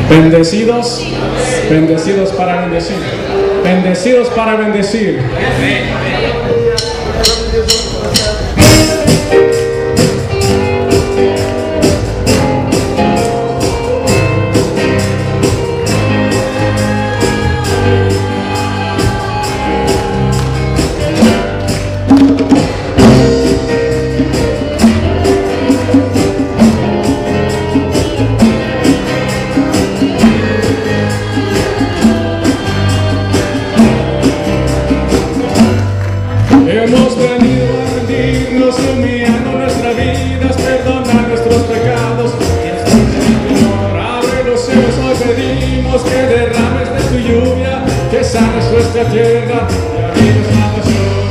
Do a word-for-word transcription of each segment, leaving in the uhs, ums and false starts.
Bendecidos, bendecidos para bendecir, bendecidos para bendecir. Hemos venido a rendirnos, humillando nuestras vidas, perdonar nuestros pecados. Señor, abre los cielos, hoy pedimos que derrames de tu lluvia, que sanes nuestra tierra y avives la pasión.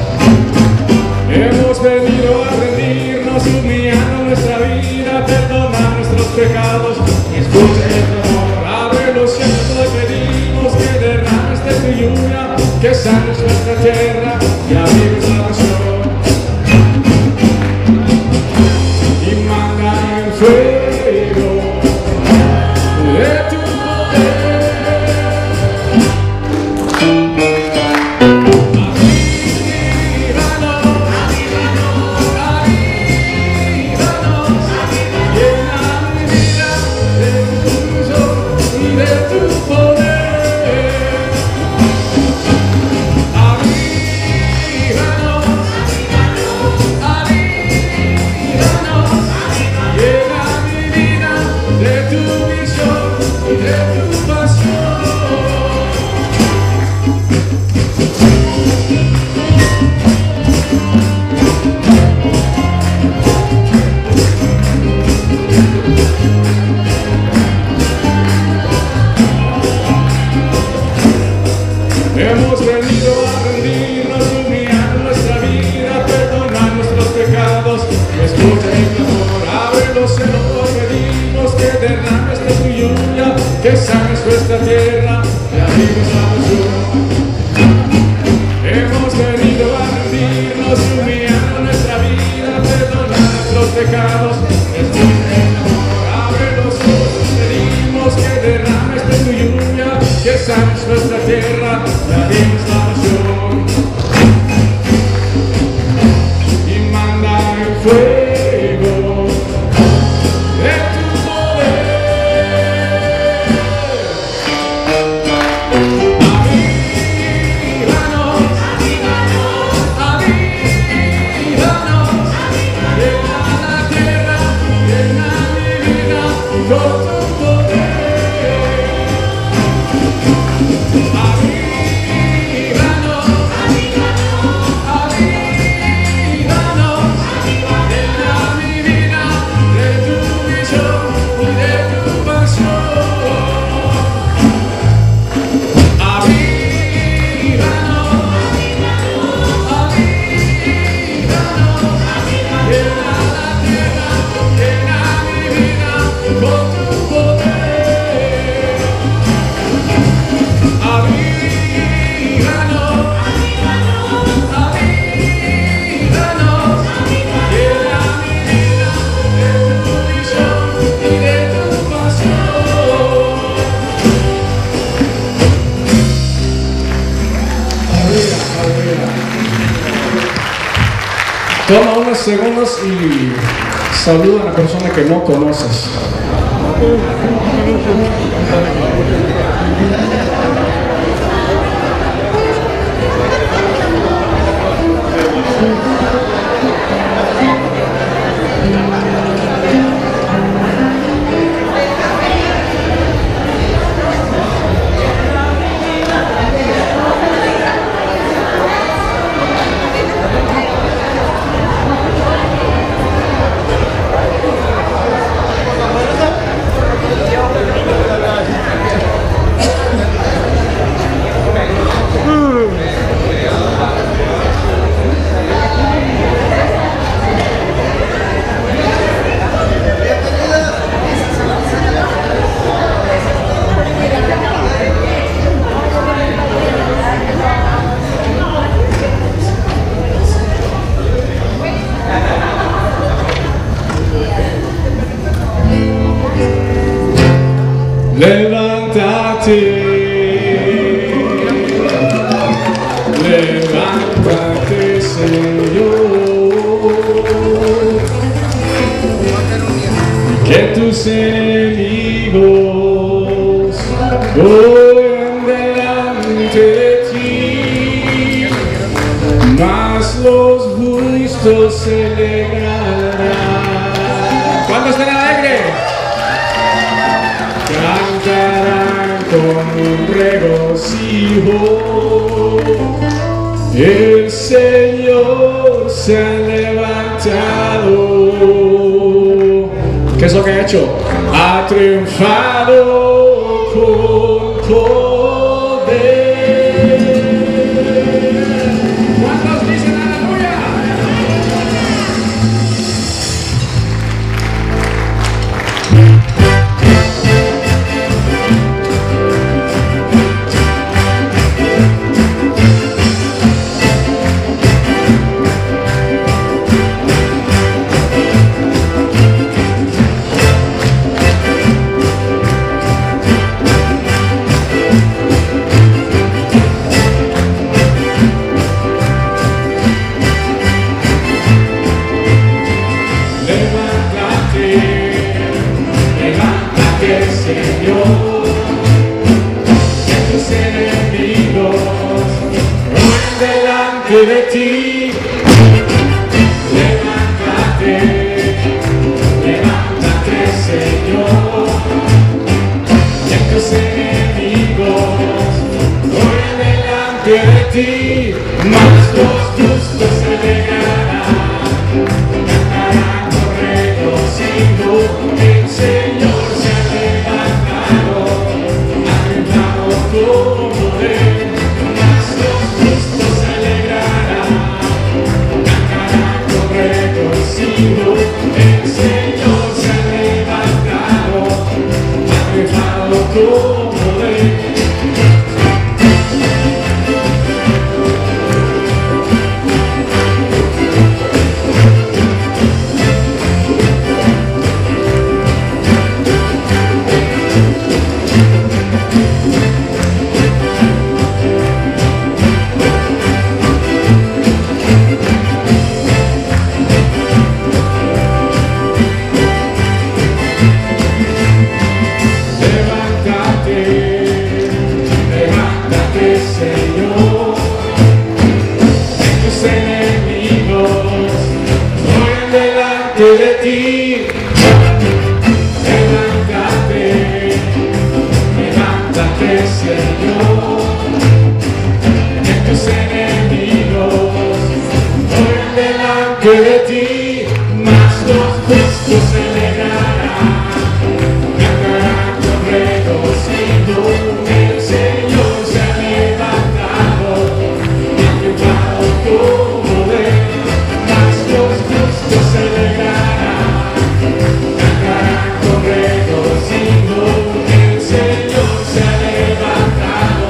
Hemos venido a rendirnos, humillando nuestra vida, perdonar nuestros pecados. Escucha el clamor, abre los cielos, hoy pedimos que derrames de tu lluvia, que sanes nuestra tierra y avives la pasión. Y manda el fuego de tu poder. Avívanos, avívanos, avívanos, llena mi vida de tu luz y de tu poder. Hemos venido a rendirnos, humillar nuestra vida, perdonar nuestros pecados. Escucha el clamor, abre los cielos, pedimos que derrames de tu lluvia, que sanes nuestra tierra y avives la pasión. Hemos venido a rendirnos, humillar nuestra vida, perdonar nuestros pecados. Escucha el clamor, abre los cielos, pedimos que derrames de tu lluvia, que sanes nuestra tierra y avives la pasión. Y manda el fuego de tu poder. Avívanos, avívanos, avívanos, llena la tierra, llena mi vida con tu poder. Toma unos segundos y saluda a la persona que no conoces. Yo levántate, levántate, Señor, que tus enemigos voy delante de ti, mas los justos se alegrarán. ¿Cuántos están alegres? Cantarán con un regocijo. El Señor se ha levantado. ¿Qué es lo que ha hecho? Ha triunfado con poder. ¿Cuántos dicen aleluya? Señor, que tus enemigos van delante de ti. Levántate, levántate, Señor, que tus enemigos van delante de ti. Mas los justos se alegrarán, cantarán con regocijo. El Señor se ha levantado, ha triunfado con poder. Mas los justos se alegrarán, cantarán con regocijo. El Señor se ha levantado, ha triunfado con poder. Señor, que tus enemigos vayan delante de ti. Levántate, levántate, Señor, que tus enemigos vayan delante de ti. Mas los justos se alegrarán, cantarán con regocijo. El Señor se ha levantado, ha triunfado con poder. Mas los justos se alegrarán, cantarán con regocijo. El Señor se ha levantado,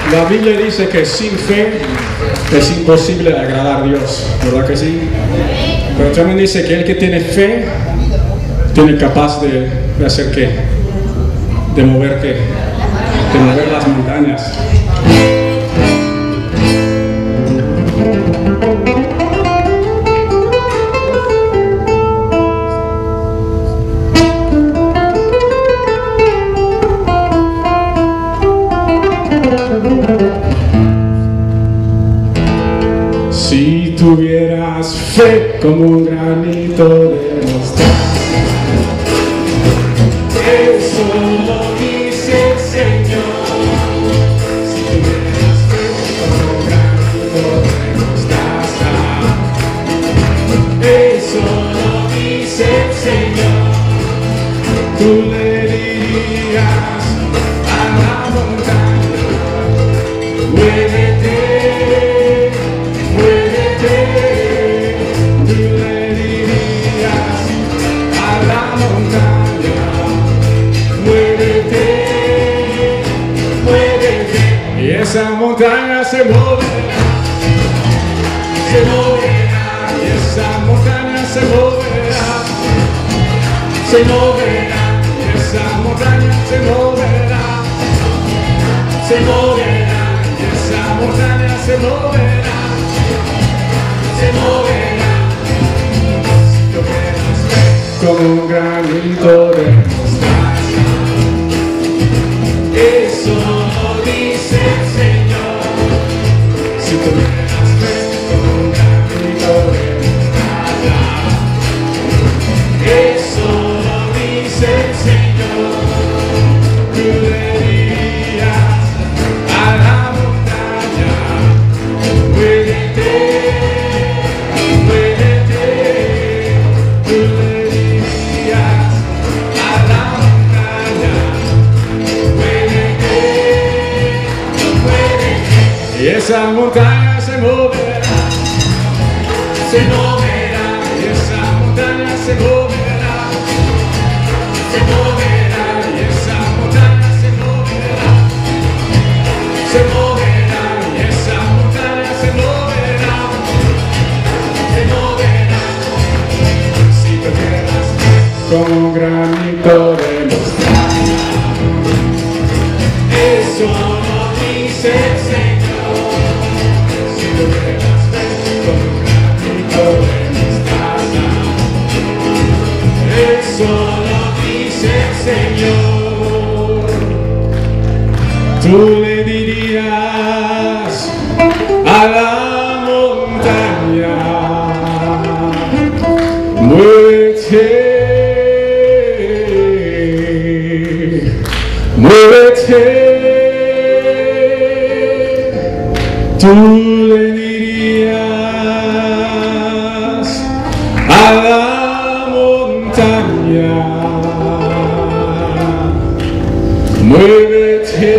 La Biblia dice que sin fe es imposible agradar a Dios, ¿verdad que sí? Pero también dice que el que tiene fe tiene capaz de, de hacer qué, de mover qué, de mover las montañas. Si tuvieras fe como un granito de mostaza, eso lo dice el Señor. Si tuvieras fe como un granito de mostaza, eso lo dice el Señor. Tú le dirías a la montaña, muévete. Esa montaña se moverá, se moverá, y esa montaña se moverá, se moverá, y esa montaña se moverá, se moverá, y esa montaña se moverá, se moverá. Si tuvieras fe como un granito de mostaza, eso lo dice el Señor. Si tuvieras fe como un granito de mostaza, eso lo dice el Señor. Tú le dirías a la montaña, muévete, muévete. Tú le dirías a la montaña, muévete, muévete. Y esa montaña se moverá, se moverá, y esa montaña se moverá, se moverá, y esa montaña se moverá, se moverá, y esa montaña se moverá, se moverá. Si tuvieras fe como un granito de mostaza, eso lo dice el Señor. Si tuvieras fe como un granito de mostaza, eso lo dice el Señor. Tú le dirías a la montaña, muévete, muévete. Tú le dirías a la montaña, muévete,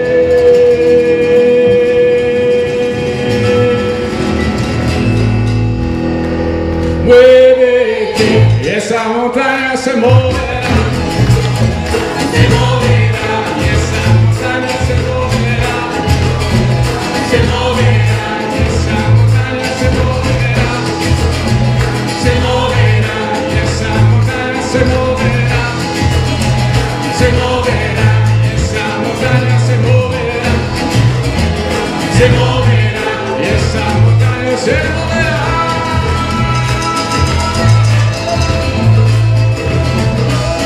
muévete, y esa montaña se moverá, se moverá, y esa montaña se moverá, se moverá, y esa montaña se moverá, se moverá, y esa montaña se moverá, se moverá, y esa montaña se moverá, se moverá, y esa montaña se moverá.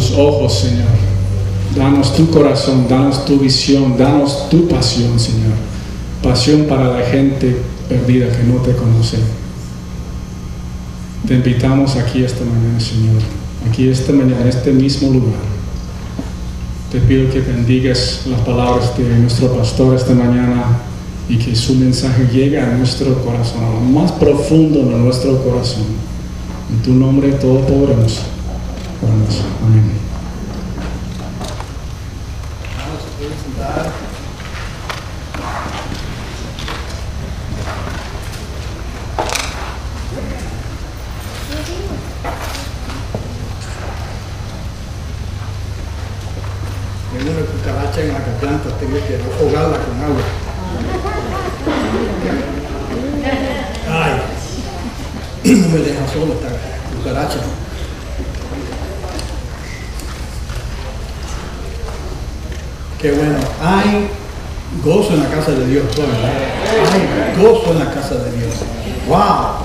tus ojos, Señor. Danos tu corazón, danos tu visión, danos tu pasión, Señor. Pasión para la gente perdida que no te conoce. Te invitamos aquí esta mañana, Señor. Aquí esta mañana, en este mismo lugar. Te pido que bendigas las palabras de nuestro pastor esta mañana y que su mensaje llegue a nuestro corazón, a lo más profundo de nuestro corazón. En tu nombre todo podremos. Oramos. Amén. Vamos a poder sentar. Tengo una cucaracha en la garganta, tengo que ahogarla con agua. Ay, no me deja solo esta cucaracha. Qué bueno, hay gozo en la casa de Dios, ¿verdad? Hay gozo en la casa de Dios. ¡Wow!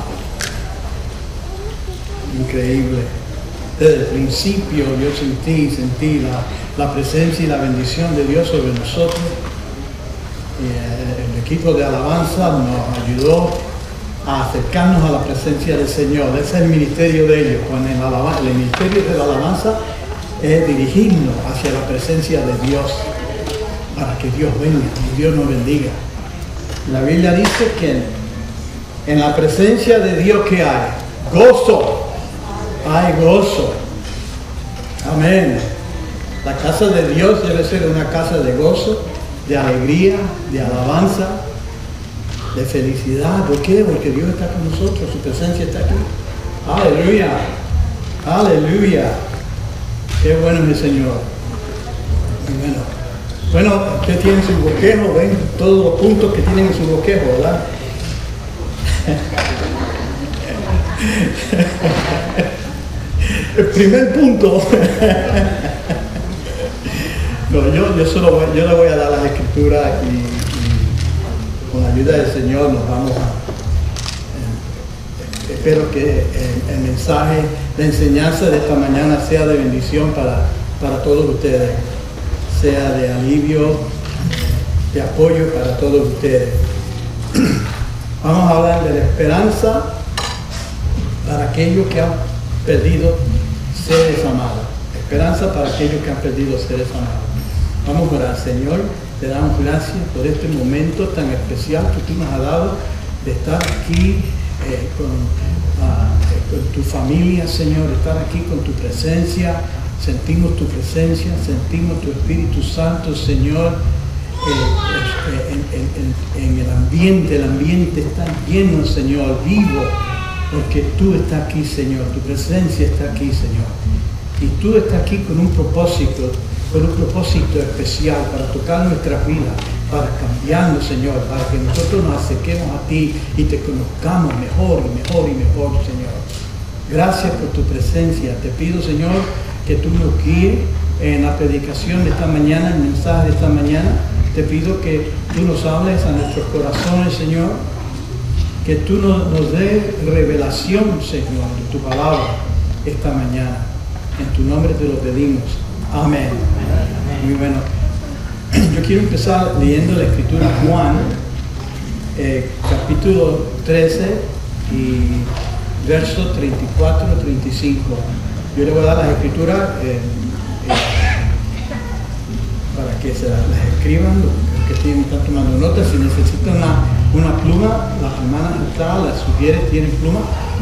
Increíble. Desde el principio yo sentí, sentí la, la presencia y la bendición de Dios sobre nosotros. Y el equipo de alabanza nos ayudó a acercarnos a la presencia del Señor. Ese es el ministerio de ellos. Con el, alabanza, el ministerio de la alabanza es dirigirnos hacia la presencia de Dios, para que Dios venga y Dios nos bendiga. La Biblia dice que en, en la presencia de Dios que hay gozo, hay gozo. Amén. La casa de Dios debe ser una casa de gozo, de alegría, de alabanza, de felicidad. ¿Por qué? Porque Dios está con nosotros, su presencia está aquí. Aleluya, aleluya. Qué bueno es el Señor. Muy bueno. Bueno, usted tiene su bosquejo, ven todos los puntos que tienen en su bosquejo, ¿verdad? El primer punto. No, yo, yo, solo voy, yo le voy a dar las escrituras y, y con la ayuda del Señor nos vamos a... Eh, espero que el, el mensaje, la enseñanza de esta mañana sea de bendición para, para todos ustedes. Sea de alivio, de apoyo para todos ustedes. Vamos a hablar de la esperanza para aquellos que han perdido seres amados. Esperanza para aquellos que han perdido seres amados. Vamos a orar. Señor, te damos gracias por este momento tan especial que tú nos has dado de estar aquí eh, con, uh, con tu familia, Señor, estar aquí con tu presencia. Sentimos tu presencia, sentimos tu Espíritu Santo, Señor, eh, eh, en, en, en el ambiente. El ambiente está lleno, Señor, vivo, porque tú estás aquí, Señor, tu presencia está aquí, Señor. Y tú estás aquí con un propósito, con un propósito especial para tocar nuestras vidas, para cambiarnos, Señor, para que nosotros nos acerquemos a ti y te conozcamos mejor y mejor y mejor, Señor. Gracias por tu presencia. Te pido, Señor, que tú nos guíes en la predicación de esta mañana, el mensaje de esta mañana. Te pido que tú nos hables a nuestros corazones, Señor, que tú nos, nos des revelación, Señor, de tu palabra esta mañana. En tu nombre te lo pedimos. Amén. Muy bueno. Yo quiero empezar leyendo la escritura Juan, eh, capítulo trece y versos treinta y cuatro a treinta y cinco. Yo le voy a dar las escrituras eh, eh, para que se las, las escriban, los que tienen, están tomando notas. Si necesitan una, una pluma, las hermanas atrás, las sugieres, tienen pluma.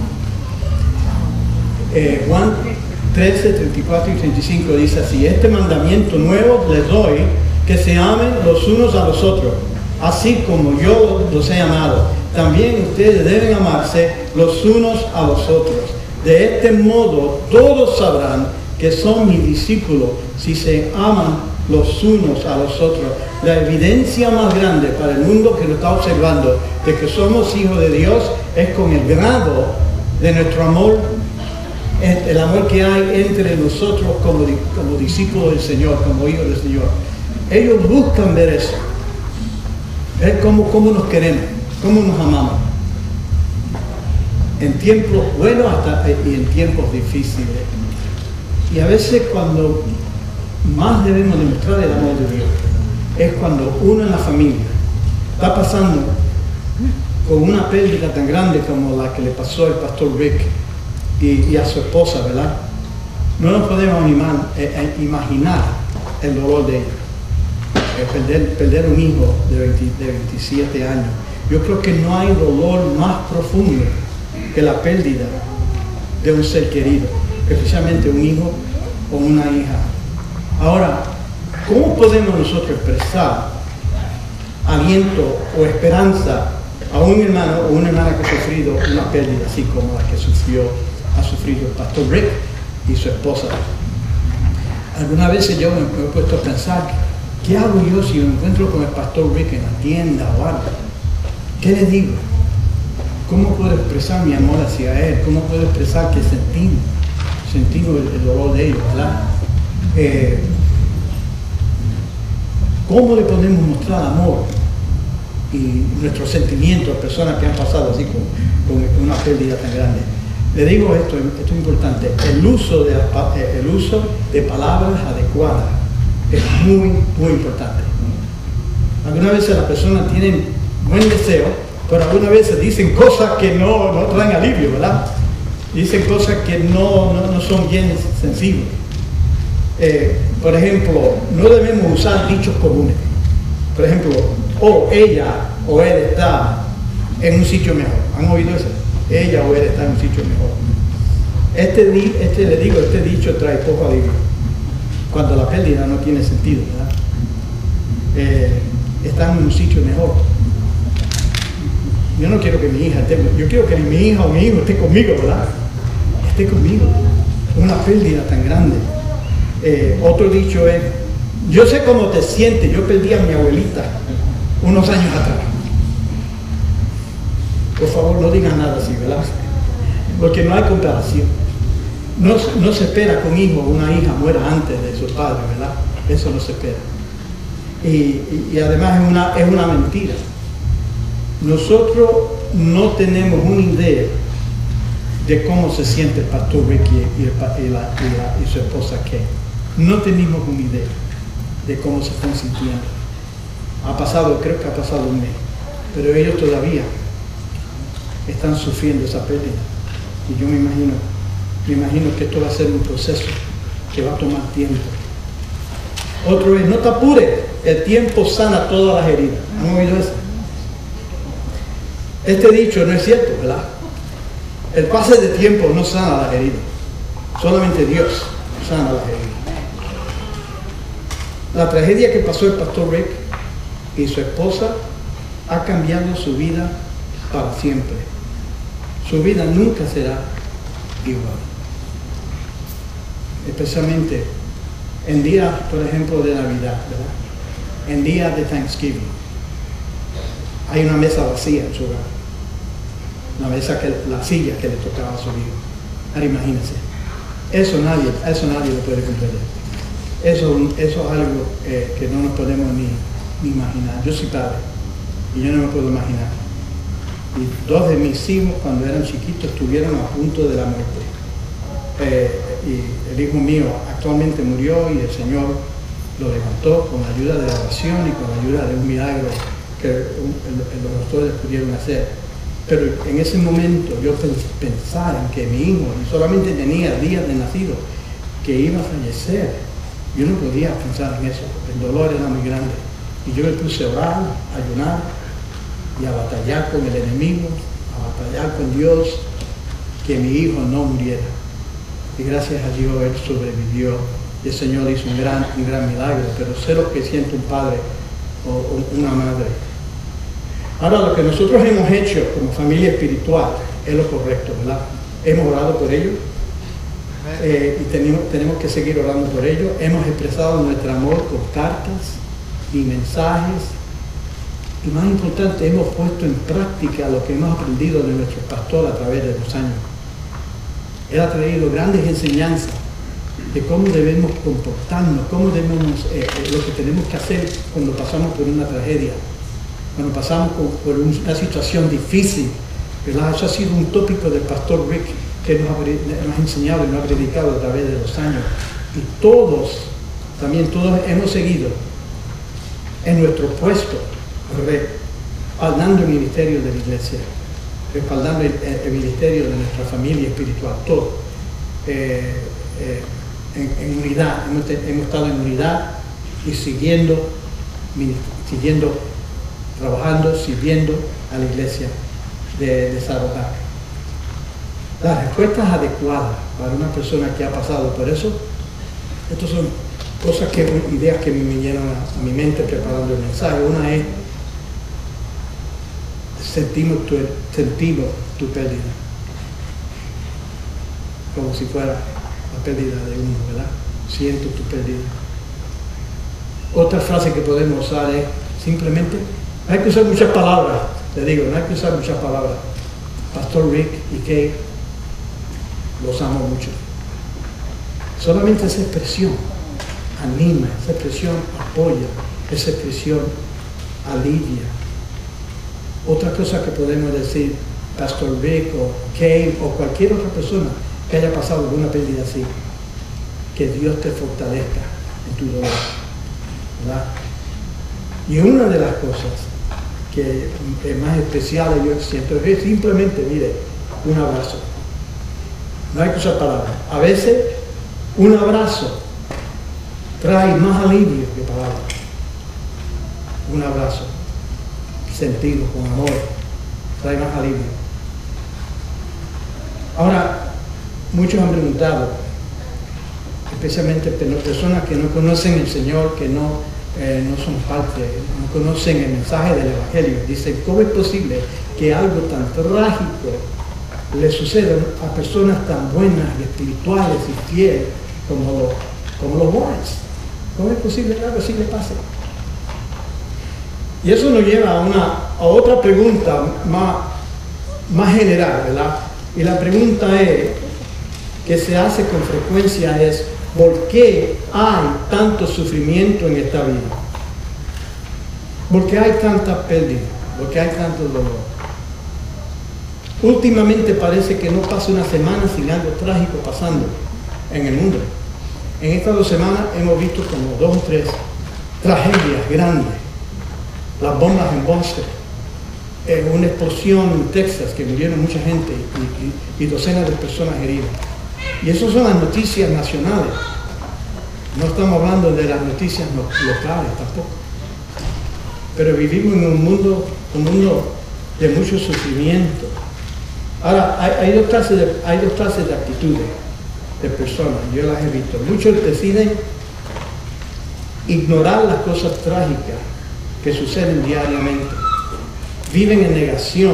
Eh, Juan trece, treinta y cuatro y treinta y cinco dice así: este mandamiento nuevo les doy, que se amen los unos a los otros, así como yo los he amado. También ustedes deben amarse los unos a los otros. De este modo todos sabrán que son mis discípulos si se aman los unos a los otros. La evidencia más grande para el mundo que lo está observando de que somos hijos de Dios es con el grado de nuestro amor, el amor que hay entre nosotros como, como discípulos del Señor, como hijos del Señor. Ellos buscan ver eso, ver cómo, cómo nos queremos, cómo nos amamos. En tiempos buenos hasta y en tiempos difíciles. Y a veces cuando más debemos demostrar el amor de Dios es cuando uno en la familia está pasando con una pérdida tan grande como la que le pasó al pastor Rick y, y a su esposa, ¿verdad? No nos podemos animar, eh, eh, imaginar el dolor de ellos. Eh, perder, perder un hijo de, veinte, de veintisiete años. Yo creo que no hay dolor más profundo que la pérdida de un ser querido, especialmente un hijo o una hija. Ahora, ¿cómo podemos nosotros expresar aliento o esperanza a un hermano o una hermana que ha sufrido una pérdida así como la que sufrió, ha sufrido el pastor Rick y su esposa? Algunas veces yo me he puesto a pensar, ¿qué hago yo si me encuentro con el pastor Rick en la tienda o algo? ¿Qué le digo? ¿Cómo puedo expresar mi amor hacia él? ¿Cómo puedo expresar que sentimos, sentimos el, el dolor de ellos, ¿verdad? Eh, ¿Cómo le podemos mostrar amor y nuestros sentimientos a personas que han pasado así con, con una pérdida tan grande? Le digo esto, esto es importante, el uso de, el uso de palabras adecuadas es muy, muy importante. Algunas veces las personas tienen buen deseo, pero algunas veces dicen cosas que no, no traen alivio, ¿verdad? Dicen cosas que no, no, no son bien sensibles. Eh, por ejemplo, no debemos usar dichos comunes. Por ejemplo, o ella o él está en un sitio mejor. ¿Han oído eso? Ella o él está en un sitio mejor. Este, este le digo, este dicho trae poco alivio. Cuando la pérdida no tiene sentido, ¿verdad? Eh, está en un sitio mejor. Yo no quiero que mi hija esté, yo quiero que mi hija o mi hijo esté conmigo, ¿verdad? Esté conmigo. Una pérdida tan grande. Eh, otro dicho es, yo sé cómo te sientes, yo perdí a mi abuelita unos años atrás. Por favor, no digan nada así, ¿verdad? Porque no hay comparación. No, no se espera que un hijo o una hija muera antes de su padre, ¿verdad? Eso no se espera. Y, y, y además es una, es una mentira. Nosotros no tenemos una idea de cómo se siente el pastor Ricky y, el, y, la, y, la, y su esposa Kay. No tenemos una idea de cómo se están sintiendo. Ha pasado, creo que ha pasado un mes, pero ellos todavía están sufriendo esa pérdida. Y yo me imagino, me imagino que esto va a ser un proceso que va a tomar tiempo. Otro es, no te apures, el tiempo sana todas las heridas. ¿Han oído eso? Este dicho no es cierto, ¿verdad? El pase de tiempo no sana las heridas. Solamente Dios sana las heridas. La tragedia que pasó el pastor Rick y su esposa ha cambiado su vida para siempre. Su vida nunca será igual. Especialmente en días, por ejemplo, de Navidad, ¿verdad? En días de Thanksgiving. Hay una mesa vacía en su hogar. La mesa que, la silla que le tocaba a su hijo. Ahora imagínense. Eso nadie, eso nadie lo puede comprender. Eso, eso es algo eh, que no nos podemos ni, ni imaginar. Yo soy padre y yo no me puedo imaginar. Y dos de mis hijos cuando eran chiquitos estuvieron a punto de la muerte. Eh, y el hijo mío actualmente murió y el Señor lo levantó con la ayuda de la oración y con la ayuda de un milagro que un, el, los doctores pudieron hacer. Pero en ese momento yo pensaba en que mi hijo solamente tenía días de nacido, que iba a fallecer. Yo no podía pensar en eso, el dolor era muy grande. Y yo me puse a orar, a ayunar y a batallar con el enemigo, a batallar con Dios, que mi hijo no muriera. Y gracias a Dios él sobrevivió y el Señor hizo un gran, un gran milagro. Pero sé lo que siente un padre o, o una madre. Ahora, lo que nosotros hemos hecho como familia espiritual es lo correcto, ¿verdad? Hemos orado por ellos. Eh, y tenemos, tenemos que seguir orando por ellos. Hemos expresado nuestro amor con cartas y mensajes y más importante, hemos puesto en práctica lo que hemos aprendido de nuestro pastor a través de los años. Él ha traído grandes enseñanzas de cómo debemos comportarnos, cómo debemos, eh, lo que tenemos que hacer cuando pasamos por una tragedia, cuando pasamos por una situación difícil, ¿verdad? Eso ha sido un tópico del pastor Rick que nos ha, nos ha enseñado y nos ha predicado a través de los años. Y todos, también todos hemos seguido en nuestro puesto, respaldando el ministerio de la iglesia, respaldando el, el ministerio de nuestra familia espiritual, todo. Eh, eh, en, en unidad, hemos, hemos estado en unidad y siguiendo, siguiendo, trabajando, sirviendo a la iglesia de, de Sarotac. Las respuestas adecuadas para una persona que ha pasado por eso, estas son cosas que, ideas que me vinieron a, a mi mente preparando el mensaje. Una es, sentimos tu, sentimos tu pérdida, como si fuera la pérdida de uno, ¿verdad? Siento tu pérdida. Otra frase que podemos usar es simplemente, no hay que usar muchas palabras, te digo, no hay que usar muchas palabras. Pastor Rick y Kay, los amo mucho. Solamente esa expresión anima, esa expresión apoya, esa expresión alivia. Otra cosa que podemos decir, Pastor Rick o Kay o cualquier otra persona que haya pasado por una pérdida así, que Dios te fortalezca en tu dolor, ¿verdad? Y una de las cosas que es más especial yo siento es simplemente, mire, un abrazo. No hay que usar palabras. A veces un abrazo trae más alivio que palabras. Un abrazo sentido con amor trae más alivio. Ahora, muchos han preguntado, especialmente personas que no conocen el Señor, que no, eh, no son parte, no conocen el mensaje del Evangelio. Dicen, ¿cómo es posible que algo tan trágico le suceda a personas tan buenas y espirituales y fieles como los, como los Warrens? ¿Cómo es posible que algo así le pase? Y eso nos lleva a, una, a otra pregunta más, más general, ¿verdad? Y la pregunta es, que se hace con frecuencia es, ¿por qué hay tanto sufrimiento en esta vida? ¿Por qué hay tanta pérdida? ¿Por qué hay tanto dolor? Últimamente parece que no pasa una semana sin algo trágico pasando en el mundo. En estas dos semanas hemos visto como dos o tres tragedias grandes. Las bombas en Boston, eh, una explosión en Texas que murieron mucha gente y, y, y docenas de personas heridas. Y esas son las noticias nacionales. No estamos hablando de las noticias no, locales tampoco. Pero vivimos en un mundo, un mundo de mucho sufrimiento. Ahora, hay, hay, dos clases de, hay dos clases de actitudes de personas, yo las he visto. Muchos deciden ignorar las cosas trágicas que suceden diariamente. Viven en negación.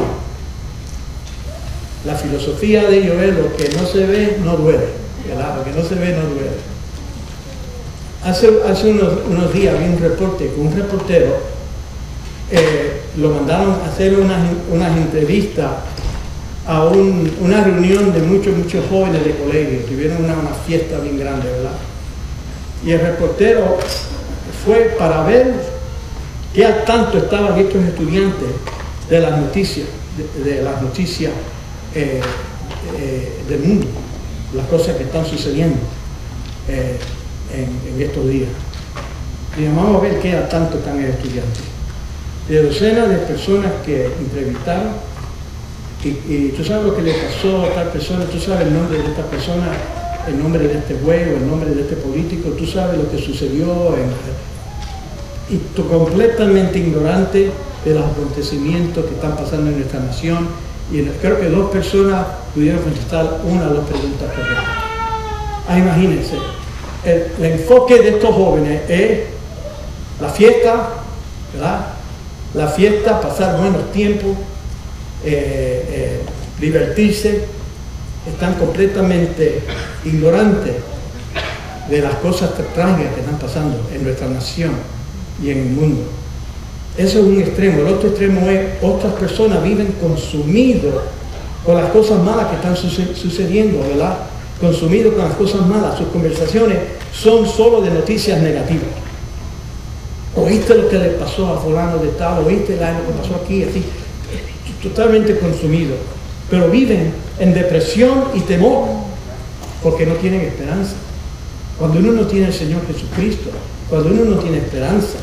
La filosofía de ellos es lo que no se ve, no duele. ¿Verdad? Lo que no se ve, no duele. Hace, hace unos, unos días vi un reporte con un reportero, eh, lo mandaron a hacer unas, unas entrevistas a un, una reunión de muchos, muchos jóvenes de colegio. Tuvieron una, una fiesta bien grande, ¿verdad? Y el reportero fue para ver qué al tanto estaban estos estudiantes de las noticias, de, de las noticias eh, eh, del mundo, las cosas que están sucediendo eh, en, en estos días. Y vamos a ver qué al tanto están los estudiantes. De docenas de personas que entrevistaron, y, y tú sabes lo que le pasó a tal persona, tú sabes el nombre de esta persona, el nombre de este juego, el nombre de este político, tú sabes lo que sucedió en, y tú completamente ignorante de los acontecimientos que están pasando en nuestra nación. Y creo que dos personas pudieron contestar una o dos preguntas correctas. Ah, imagínense, el, el enfoque de estos jóvenes es la fiesta, ¿verdad? La fiesta, pasar buenos tiempos, eh, eh, divertirse. Están completamente ignorantes de las cosas trágicas que están pasando en nuestra nación y en el mundo. Eso es un extremo. El otro extremo es otras personas viven consumidos con las cosas malas que están sucediendo, ¿verdad? Consumidos con las cosas malas. Sus conversaciones son solo de noticias negativas. ¿Oíste lo que le pasó a fulano de tal? ¿Oíste lo que pasó aquí? Así, totalmente consumido. pero viven en depresión y temor porque no tienen esperanza. Cuando uno no tiene al Señor Jesucristo, cuando uno no tiene esperanza,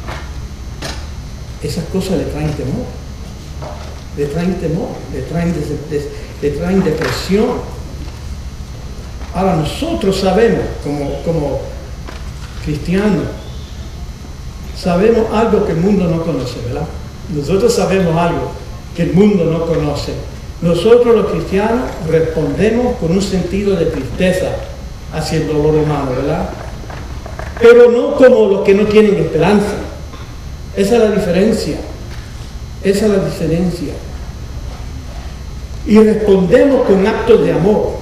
esas cosas le traen temor, le traen temor, le traen, des, des, le traen depresión. Ahora nosotros sabemos, como, como cristianos, sabemos algo que el mundo no conoce, ¿verdad? Nosotros sabemos algo que el mundo no conoce. Nosotros los cristianos respondemos con un sentido de tristeza hacia el dolor humano, ¿verdad? Pero no como los que no tienen esperanza. Esa es la diferencia. Esa es la diferencia. Y respondemos con actos de amor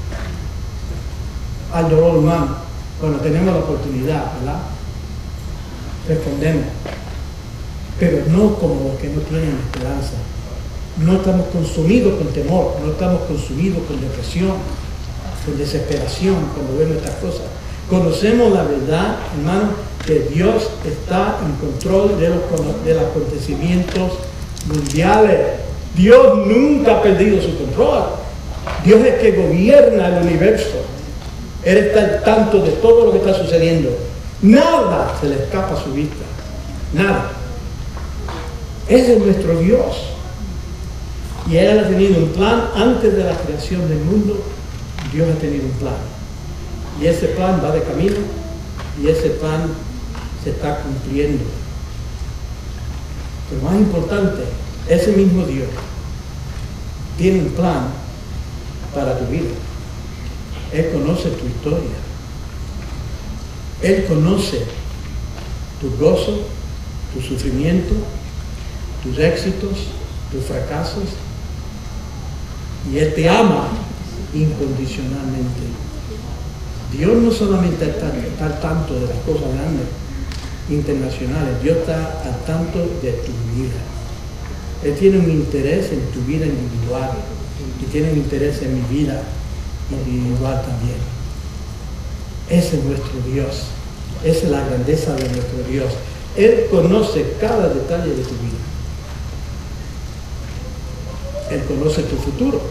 al dolor humano cuando tenemos la oportunidad, ¿verdad? Respondemos. Pero no como los que no tienen esperanza. No estamos consumidos con temor, no estamos consumidos con depresión, con desesperación cuando vemos estas cosas. Conocemos la verdad, hermano, que Dios está en control de los, de los acontecimientos mundiales. Dios nunca ha perdido su control. Dios es que gobierna el universo. Él está al tanto de todo lo que está sucediendo. Nada se le escapa a su vista. Nada. Ese es nuestro Dios. Y Él ha tenido un plan antes de la creación del mundo. Dios ha tenido un plan. Y ese plan va de camino. Y ese plan se está cumpliendo. Pero más importante, ese mismo Dios tiene un plan para tu vida. Él conoce tu historia. Él conoce tu gozo, tu sufrimiento, tus éxitos, tus fracasos. Y Él te ama incondicionalmente. Dios no solamente está, está al tanto de las cosas grandes, internacionales. Dios está al tanto de tu vida. Él tiene un interés en tu vida individual y tiene un interés en mi vida individual también. Ese es nuestro Dios. Esa es la grandeza de nuestro Dios. Él conoce cada detalle de tu vida. Él conoce tu futuro.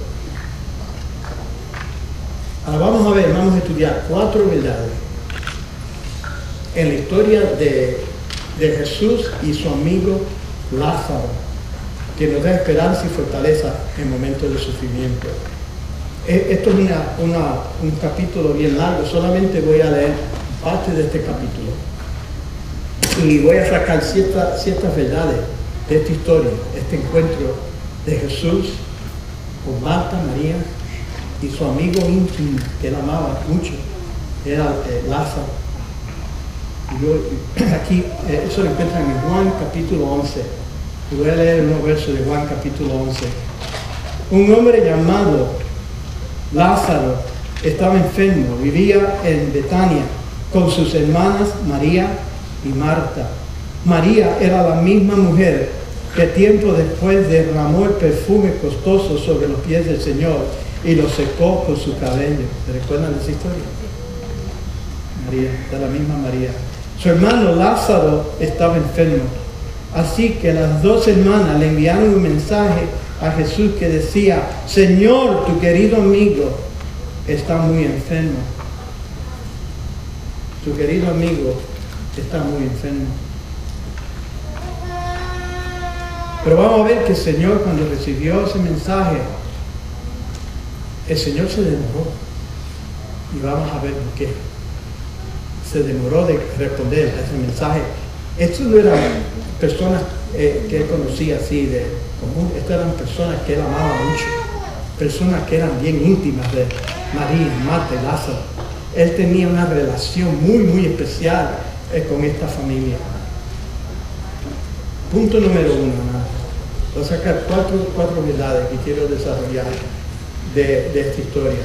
Ahora vamos a ver, vamos a estudiar cuatro verdades en la historia de, de Jesús y su amigo Lázaro, que nos da esperanza y fortaleza en momentos de sufrimiento. Esto es una, una, un capítulo bien largo, solamente voy a leer parte de este capítulo y voy a sacar ciertas, ciertas verdades de esta historia, este encuentro de Jesús con Marta, María y su amigo íntimo que él amaba mucho, era eh, Lázaro. Y yo, aquí, eh, eso lo encuentran en Juan capítulo once. Y voy a leer unos versos de Juan capítulo once. Un hombre llamado Lázaro estaba enfermo, vivía en Betania con sus hermanas María y Marta. María era la misma mujer que tiempo después derramó el perfume costoso sobre los pies del Señor y lo secó con su cabello. ¿Se recuerdan de esa historia? María, de la misma María. Su hermano Lázaro estaba enfermo. Así que las dos hermanas le enviaron un mensaje a Jesús que decía: Señor, tu querido amigo está muy enfermo. Tu querido amigo está muy enfermo. Pero vamos a ver que el Señor, cuando recibió ese mensaje, el Señor se demoró. Y vamos a ver por qué. Se demoró de responder a ese mensaje. Estos no eran personas eh, que él conocía así de común. Estas eran personas que él amaba mucho. Personas que eran bien íntimas de María, Marta y Lázaro. Él tenía una relación muy, muy especial eh, con esta familia. Punto número uno. ¿no? Voy a sacar cuatro, cuatro verdades que quiero desarrollar de, de esta historia.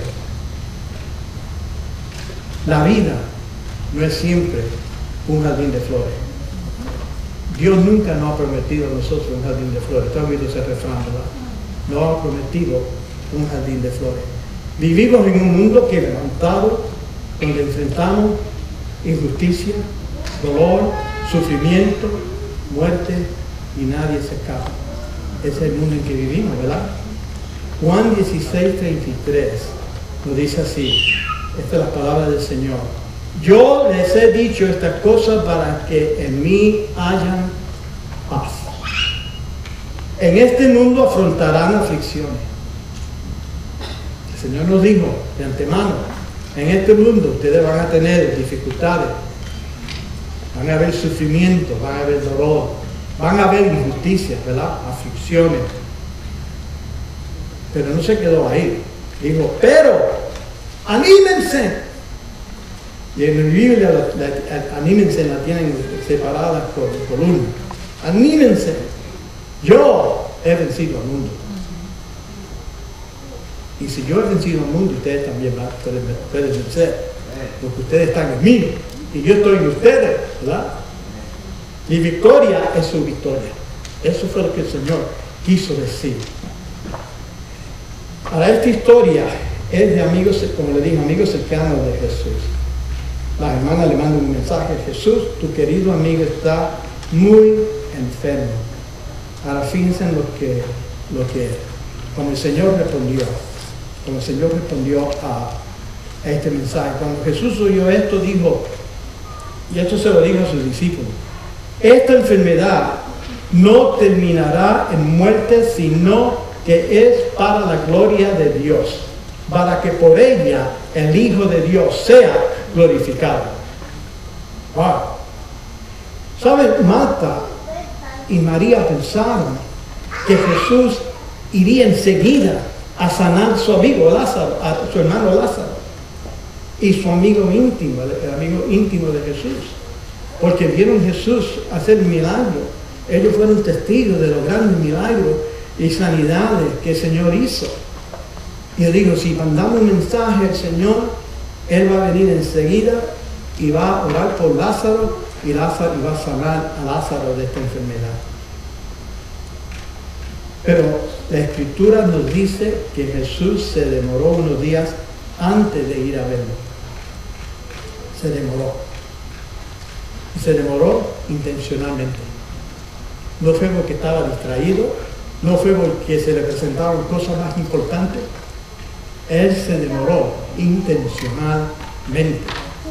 La vida no es siempre un jardín de flores. Dios nunca nos ha prometido a nosotros un jardín de flores. ¿Tú has oído ese refrán, verdad? Nos ha prometido un jardín de flores. Vivimos en un mundo quebrantado, donde enfrentamos injusticia, dolor, sufrimiento, muerte, y nadie se escapa. Ese es el mundo en que vivimos, ¿verdad? Juan dieciséis, treinta y tres nos dice así, esta es la palabra del Señor. Yo les he dicho estas cosas para que en mí hayan paz. En este mundo afrontarán aflicciones. El Señor nos dijo de antemano, en este mundo ustedes van a tener dificultades, van a haber sufrimiento, van a haber dolor, van a haber injusticias, ¿verdad? Aflicciones. Pero no se quedó ahí. Dijo, pero anímense. Y en la Biblia la, la, anímense la tienen separada por columnas. Anímense. Yo he vencido al mundo. Y si yo he vencido al mundo, ustedes también van, pueden, pueden vencer. Porque ustedes están en mí y yo estoy en ustedes, ¿verdad? Mi victoria es su victoria. Eso fue lo que el Señor quiso decir. Ahora, esta historia es de amigos, como le dije, amigos cercanos de Jesús. La hermana le manda un mensaje: Jesús, tu querido amigo está muy enfermo. Ahora fíjense en lo que, lo que, cuando el Señor respondió, cuando el Señor respondió a, a este mensaje. Cuando Jesús oyó esto, dijo, y esto se lo dijo a sus discípulos: esta enfermedad no terminará en muerte, sino que es para la gloria de Dios, para que por ella el Hijo de Dios sea glorificado. Wow. ¿Saben? Marta y María pensaron que Jesús iría enseguida a sanar a su amigo Lázaro, a su hermano Lázaro, y su amigo íntimo, el amigo íntimo de Jesús, porque vieron a Jesús hacer milagros. Ellos fueron testigos de los grandes milagros y sanidades que el Señor hizo. Y yo digo, si mandamos un mensaje al Señor, Él va a venir enseguida y va a orar por Lázaro y Lázaro y va a sanar a Lázaro de esta enfermedad. Pero la Escritura nos dice que Jesús se demoró unos días antes de ir a verlo. Se demoró. Y se demoró intencionalmente. No fue porque estaba distraído, no fue porque se le presentaban cosas más importantes. Él se demoró intencionalmente.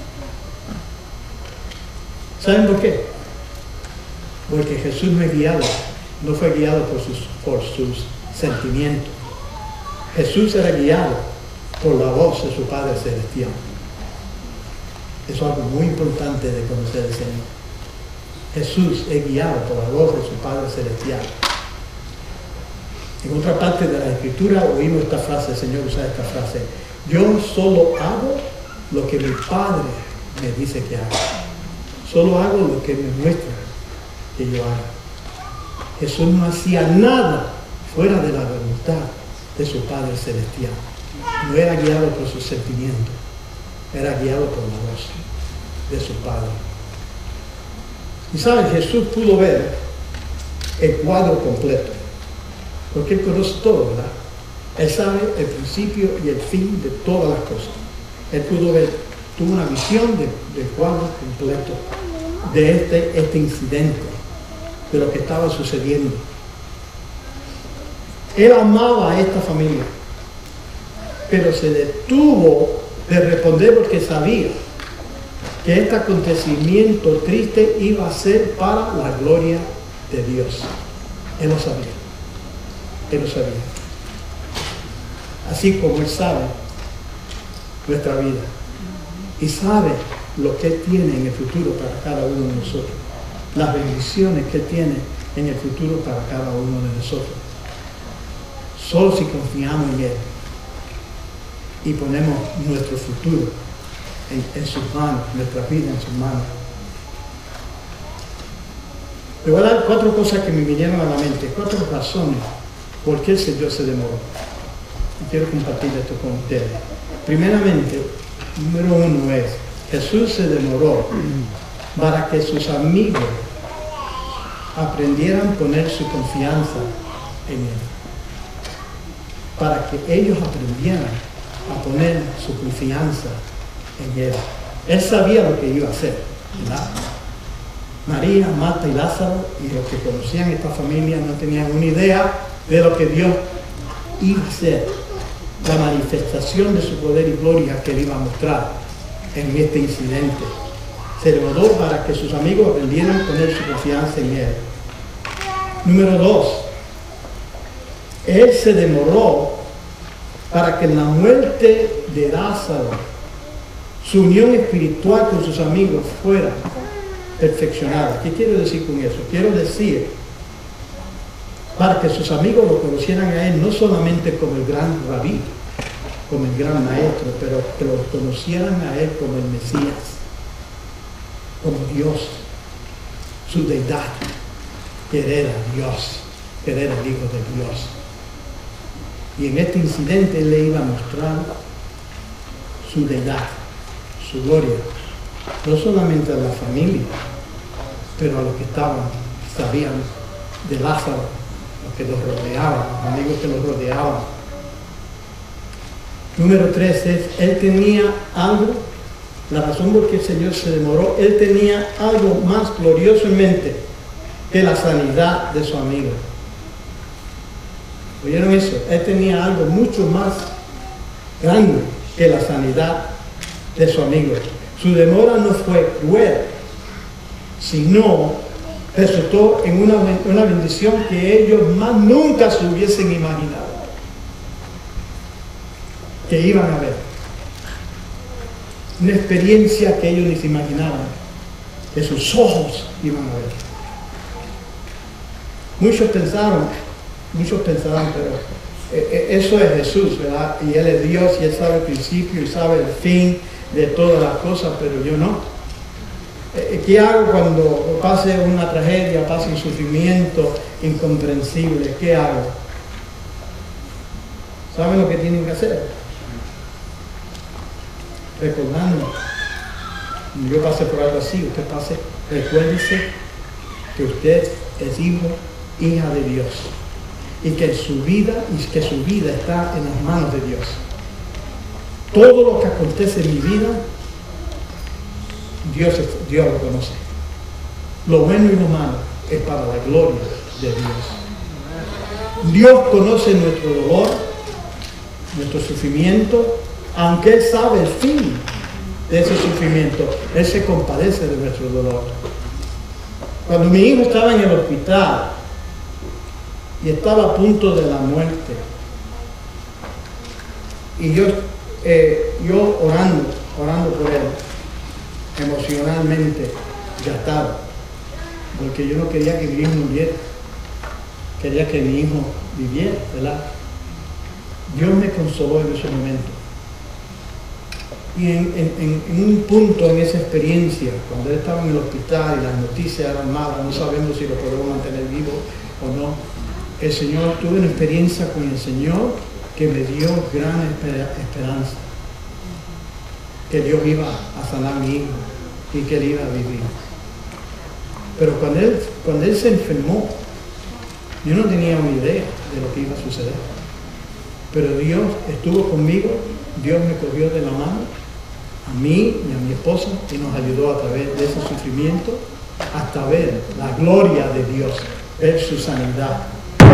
¿Saben por qué? Porque Jesús no es guiado, no fue guiado por sus, por sus sentimientos. Jesús era guiado por la voz de su Padre Celestial. Eso es algo muy importante de conocer el Señor. Jesús es guiado por la voz de su Padre Celestial. En otra parte de la Escritura oímos esta frase, el Señor usa esta frase: yo solo hago lo que mi Padre me dice que haga. Solo hago lo que me muestra que yo haga. Jesús no hacía nada fuera de la voluntad de su Padre Celestial. No era guiado por sus sentimientos, era guiado por la voz de su Padre. Y saben, Jesús pudo ver el cuadro completo, porque Él conoce todo, ¿verdad? Él sabe el principio y el fin de todas las cosas. Él pudo ver, tuvo una visión de, del cuadro completo de este, este incidente, de lo que estaba sucediendo. Él amaba a esta familia, pero se detuvo de responder porque sabía que este acontecimiento triste iba a ser para la gloria de Dios. Él lo sabía. Él lo sabía. Así como Él sabe nuestra vida y sabe lo que Él tiene en el futuro para cada uno de nosotros, las bendiciones que Él tiene en el futuro para cada uno de nosotros. Solo si confiamos en Él y ponemos nuestro futuro en, en sus manos, nuestra vida en sus manos. Le voy a dar cuatro cosas que me vinieron a la mente, cuatro razones por qué el Señor se demoró. Y quiero compartir esto con ustedes. Primeramente, número uno es, Jesús se demoró para que sus amigos aprendieran a poner su confianza en Él. Para que ellos aprendieran a poner su confianza en Él. Él sabía lo que iba a hacer, ¿verdad? María, Marta y Lázaro y los que conocían esta familia no tenían una idea de lo que Dios iba a ser la manifestación de su poder y gloria que él iba a mostrar en este incidente. Se levantó para que sus amigos aprendieran a poner su confianza en él. Número dos, él se demoró para que en la muerte de Lázaro su unión espiritual con sus amigos fuera perfeccionada. ¿Qué quiero decir con eso? Quiero decir para que sus amigos lo conocieran a él no solamente como el gran rabí, como el gran maestro, pero que lo conocieran a él como el Mesías, como Dios, su deidad, que era Dios, que era el Hijo de Dios. Y en este incidente él le iba a mostrar su deidad, su gloria, no solamente a la familia, pero a los que estaban, sabían de Lázaro, los que los rodeaban, los amigos que los rodeaban. Número tres es, él tenía algo, la razón por que el Señor se demoró, él tenía algo más glorioso en mente que la sanidad de su amigo. ¿Oyeron eso? Él tenía algo mucho más grande que la sanidad de su amigo. Su demora no fue cruel, sino resultó en una, una bendición que ellos más nunca se hubiesen imaginado que iban a ver. Una experiencia que ellos ni se imaginaban, que sus ojos iban a ver. Muchos pensaron, muchos pensaban, pero eh, eso es Jesús, ¿verdad? Y Él es Dios y Él sabe el principio y sabe el fin de todas las cosas, pero yo no. ¿Qué hago cuando pase una tragedia, pase un sufrimiento incomprensible? ¿Qué hago? ¿Saben lo que tienen que hacer? Recordando. Yo pasé por algo así, usted pase, recuérdese que usted es hijo, hija de Dios. Y que su vida, y que su vida está en las manos de Dios. Todo lo que acontece en mi vida, Dios, Dios lo conoce. Lo bueno y lo malo es para la gloria de Dios. Dios conoce nuestro dolor, nuestro sufrimiento, aunque Él sabe el fin de ese sufrimiento, Él se compadece de nuestro dolor. Cuando mi hijo estaba en el hospital y estaba a punto de la muerte, y yo, eh, yo orando, orando por él, emocionalmente gastado, porque yo no quería que mi hijo muriera, quería que mi hijo viviera, ¿verdad? Dios me consoló en ese momento. Y en, en, en un punto en esa experiencia, cuando él estaba en el hospital y las noticias eran malas, no sabemos si lo podemos mantener vivo o no, el Señor, tuve una experiencia con el Señor que me dio gran esperanza, que Dios iba a sanar a mi hijo y que él iba a vivir. Pero cuando él, cuando él se enfermó, yo no tenía una idea de lo que iba a suceder. Pero Dios estuvo conmigo, Dios me cogió de la mano, a mí y a mi esposa, y nos ayudó a través de ese sufrimiento hasta ver la gloria de Dios, ver su sanidad.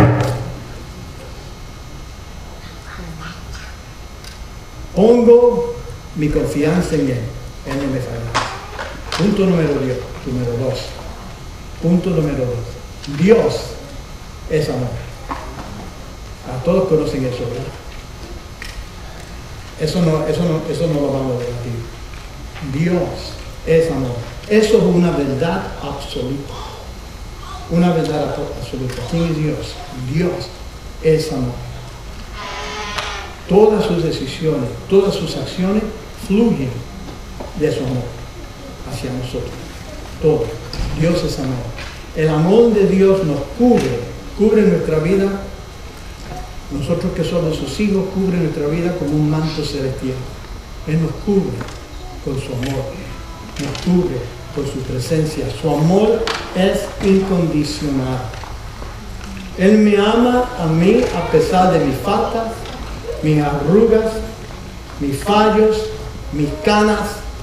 Pongo mi confianza en Él, Él no me falla. Punto número, Dios, número dos. Punto número dos. Dios es amor. A todos conocen eso, ¿verdad? Eso no, eso no, eso no lo vamos a debatir. Dios es amor. Eso es una verdad absoluta. Una verdad absoluta. ¿Quién es Dios? Dios es amor. Todas sus decisiones, todas sus acciones fluyen de su amor hacia nosotros. Todo. Dios es amor. El amor de Dios nos cubre, cubre nuestra vida. Nosotros que somos sus hijos, cubre nuestra vida como un manto celestial. Él nos cubre con su amor, nos cubre con su presencia. Su amor es incondicional. Él me ama a mí a pesar de mis faltas, mis arrugas, mis fallos, mis canas.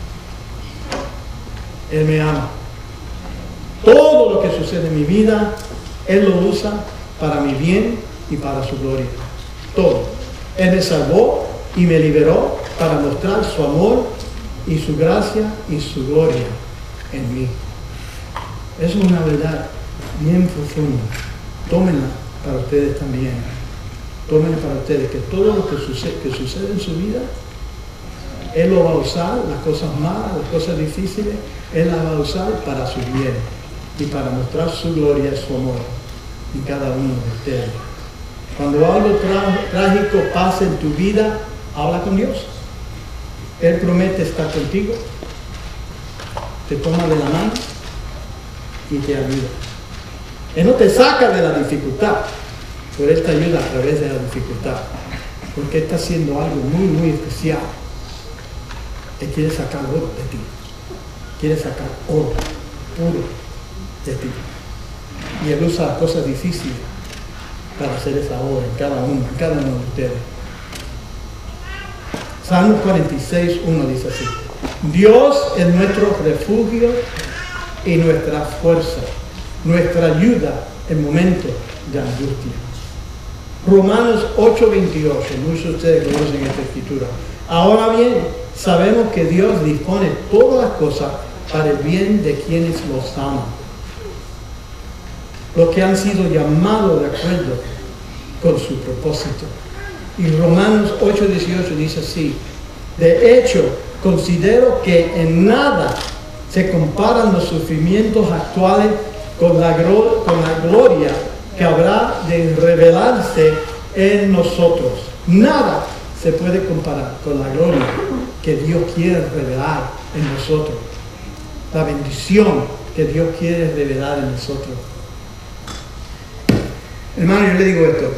Él me ama. Todo lo que sucede en mi vida, Él lo usa para mi bien y para su gloria. todo. Él me salvó y me liberó para mostrar su amor y su gracia y su gloria en mí. Es una verdad bien profunda. Tómenla para ustedes también. Tómenla para ustedes, que todo lo que sucede, que sucede en su vida, Él lo va a usar, las cosas malas, las cosas difíciles, Él las va a usar para su bien y para mostrar su gloria y su amor en cada uno de ustedes. Cuando algo trágico pase en tu vida, habla con Dios. Él promete estar contigo, te toma de la mano y te ayuda. Él no te saca de la dificultad, pero Él te ayuda a través de la dificultad, porque Él está haciendo algo muy, muy especial. Él quiere sacar oro de ti, quiere sacar oro puro de ti. Y Él usa las cosas difíciles para hacer esa obra en cada uno, en cada uno de ustedes. Salmo cuarenta y seis, uno dice así: Dios es nuestro refugio y nuestra fuerza, nuestra ayuda en momentos de angustia. Romanos ocho, veintiocho, muchos de ustedes conocen esta escritura. Ahora bien, sabemos que Dios dispone todas las cosas para el bien de quienes los aman, los que han sido llamados de acuerdo con su propósito. Y Romanos ocho, dieciocho dice así: de hecho, considero que en nada se comparan los sufrimientos actuales con la, con la gloria que habrá de revelarse en nosotros. Nada se puede comparar con la gloria que Dios quiere revelar en nosotros. La bendición que Dios quiere revelar en nosotros. Hermano, yo le digo esto.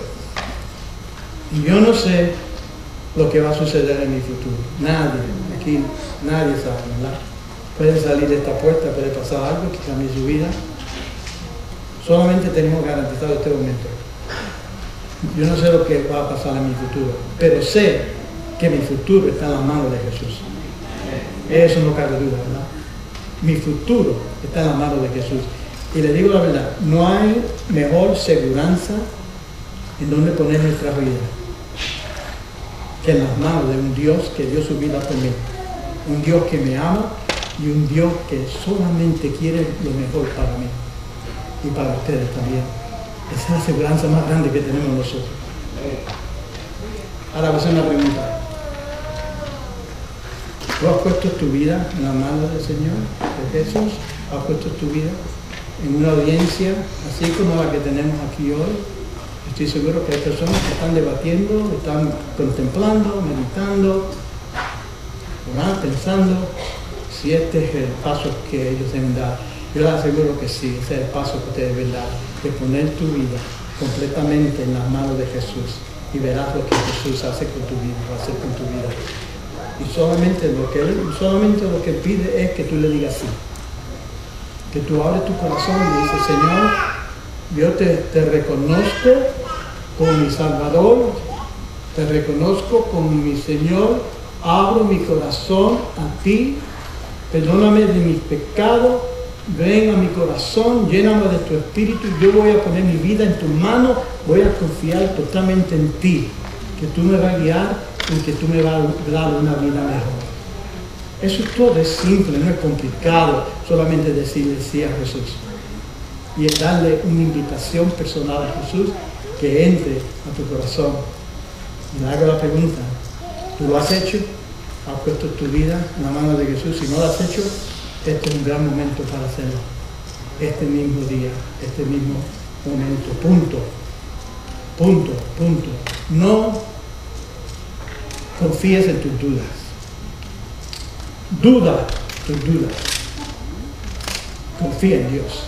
Yo no sé lo que va a suceder en mi futuro. Nadie, aquí nadie sabe, ¿verdad? Puede salir de esta puerta, puede pasar algo que cambie su vida. Solamente tenemos garantizado este momento. Yo no sé lo que va a pasar en mi futuro, pero sé que mi futuro está en las manos de Jesús. Eso no cabe duda, ¿verdad? Mi futuro está en las manos de Jesús. Y le digo la verdad, no hay mejor seguranza en donde poner nuestra vida que en las manos de un Dios que dio su vida por mí. Un Dios que me ama y un Dios que solamente quiere lo mejor para mí y para ustedes también. Esa es la seguridad más grande que tenemos nosotros. Ahora voy a hacer una pregunta. ¿Tú has puesto tu vida en las manos del Señor, de Jesús? ¿Has puesto tu vida en una audiencia así como la que tenemos aquí hoy? Estoy seguro que hay personas que están debatiendo, están contemplando, meditando, ¿verdad? Pensando si este es el paso que ellos deben dar. Yo les aseguro que sí, ese es el paso que ustedes deben dar, de poner tu vida completamente en las manos de Jesús, y verás lo que Jesús hace con tu vida, va a hacer con tu vida. Y solamente lo que él, solamente lo que pide es que tú le digas sí. Que tú abres tu corazón y dices: Señor, yo te, te reconozco como mi Salvador, te reconozco como mi Señor, abro mi corazón a ti, perdóname de mis pecados, ven a mi corazón, lléname de tu espíritu, yo voy a poner mi vida en tus manos, voy a confiar totalmente en ti, que tú me vas a guiar y que tú me vas a dar una vida mejor. Eso todo es simple, no es complicado, solamente decirle sí a Jesús. Y es darle una invitación personal a Jesús que entre a tu corazón. Y le hago la pregunta: ¿tú lo has hecho? ¿Has puesto tu vida en la mano de Jesús? Si no lo has hecho, este es un gran momento para hacerlo. Este mismo día, este mismo momento. Punto. Punto. Punto. No confíes en tus dudas. Duda tus dudas. Confía en Dios.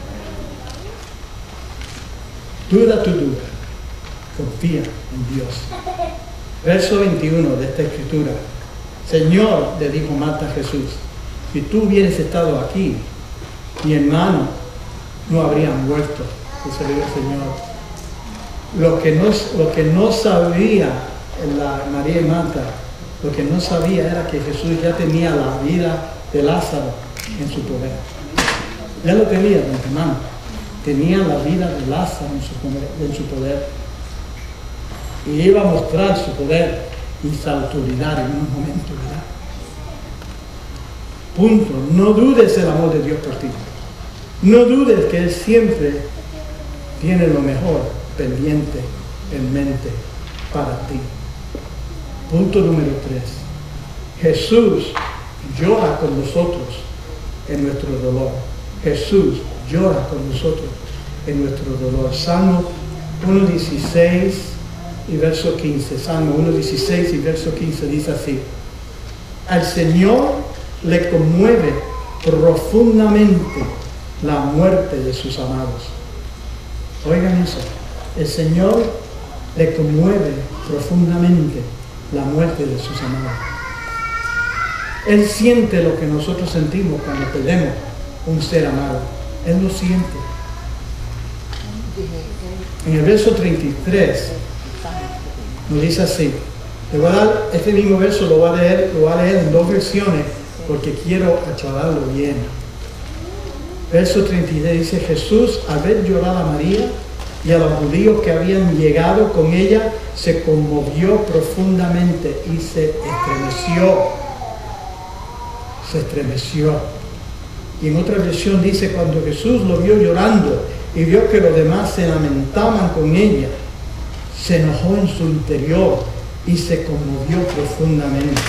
Duda tu duda. Confía en Dios. Verso veintiuno de esta escritura. Señor, le dijo Marta a Jesús, si tú hubieras estado aquí, mi hermano no habría muerto. Dice el Señor. Lo que no, lo que no sabía la María y Marta, lo que no sabía era que Jesús ya tenía la vida de Lázaro en su poder. Ya lo tenía, mi hermano. Tenía la vida de Lázaro en su poder. En su poder. y iba a mostrar su poder y su autoridad en un momento, ¿verdad? Punto. No dudes el amor de Dios por ti. No dudes que Él siempre tiene lo mejor pendiente en mente para ti. Punto número tres. Jesús llora con nosotros en nuestro dolor. Jesús llora con nosotros en nuestro dolor. Salmo uno dieciséis y verso quince. Salmo uno dieciséis y verso quince dice así: al Señor le conmueve profundamente la muerte de sus amados. Oigan eso. El Señor le conmueve profundamente la muerte de sus amados. Él siente lo que nosotros sentimos cuando perdemos un ser amado. Él lo siente. En el verso treinta y tres nos dice así. Le voy a dar este mismo verso, lo voy a leer, lo voy a leer en dos versiones porque quiero aclararlo bien. Verso treinta y tres dice: Jesús, al ver llorar a María y a los judíos que habían llegado con ella, se conmovió profundamente y se estremeció. Se estremeció. Y en otra versión dice: cuando Jesús lo vio llorando y vio que los demás se lamentaban con ella, se enojó en su interior y se conmovió profundamente.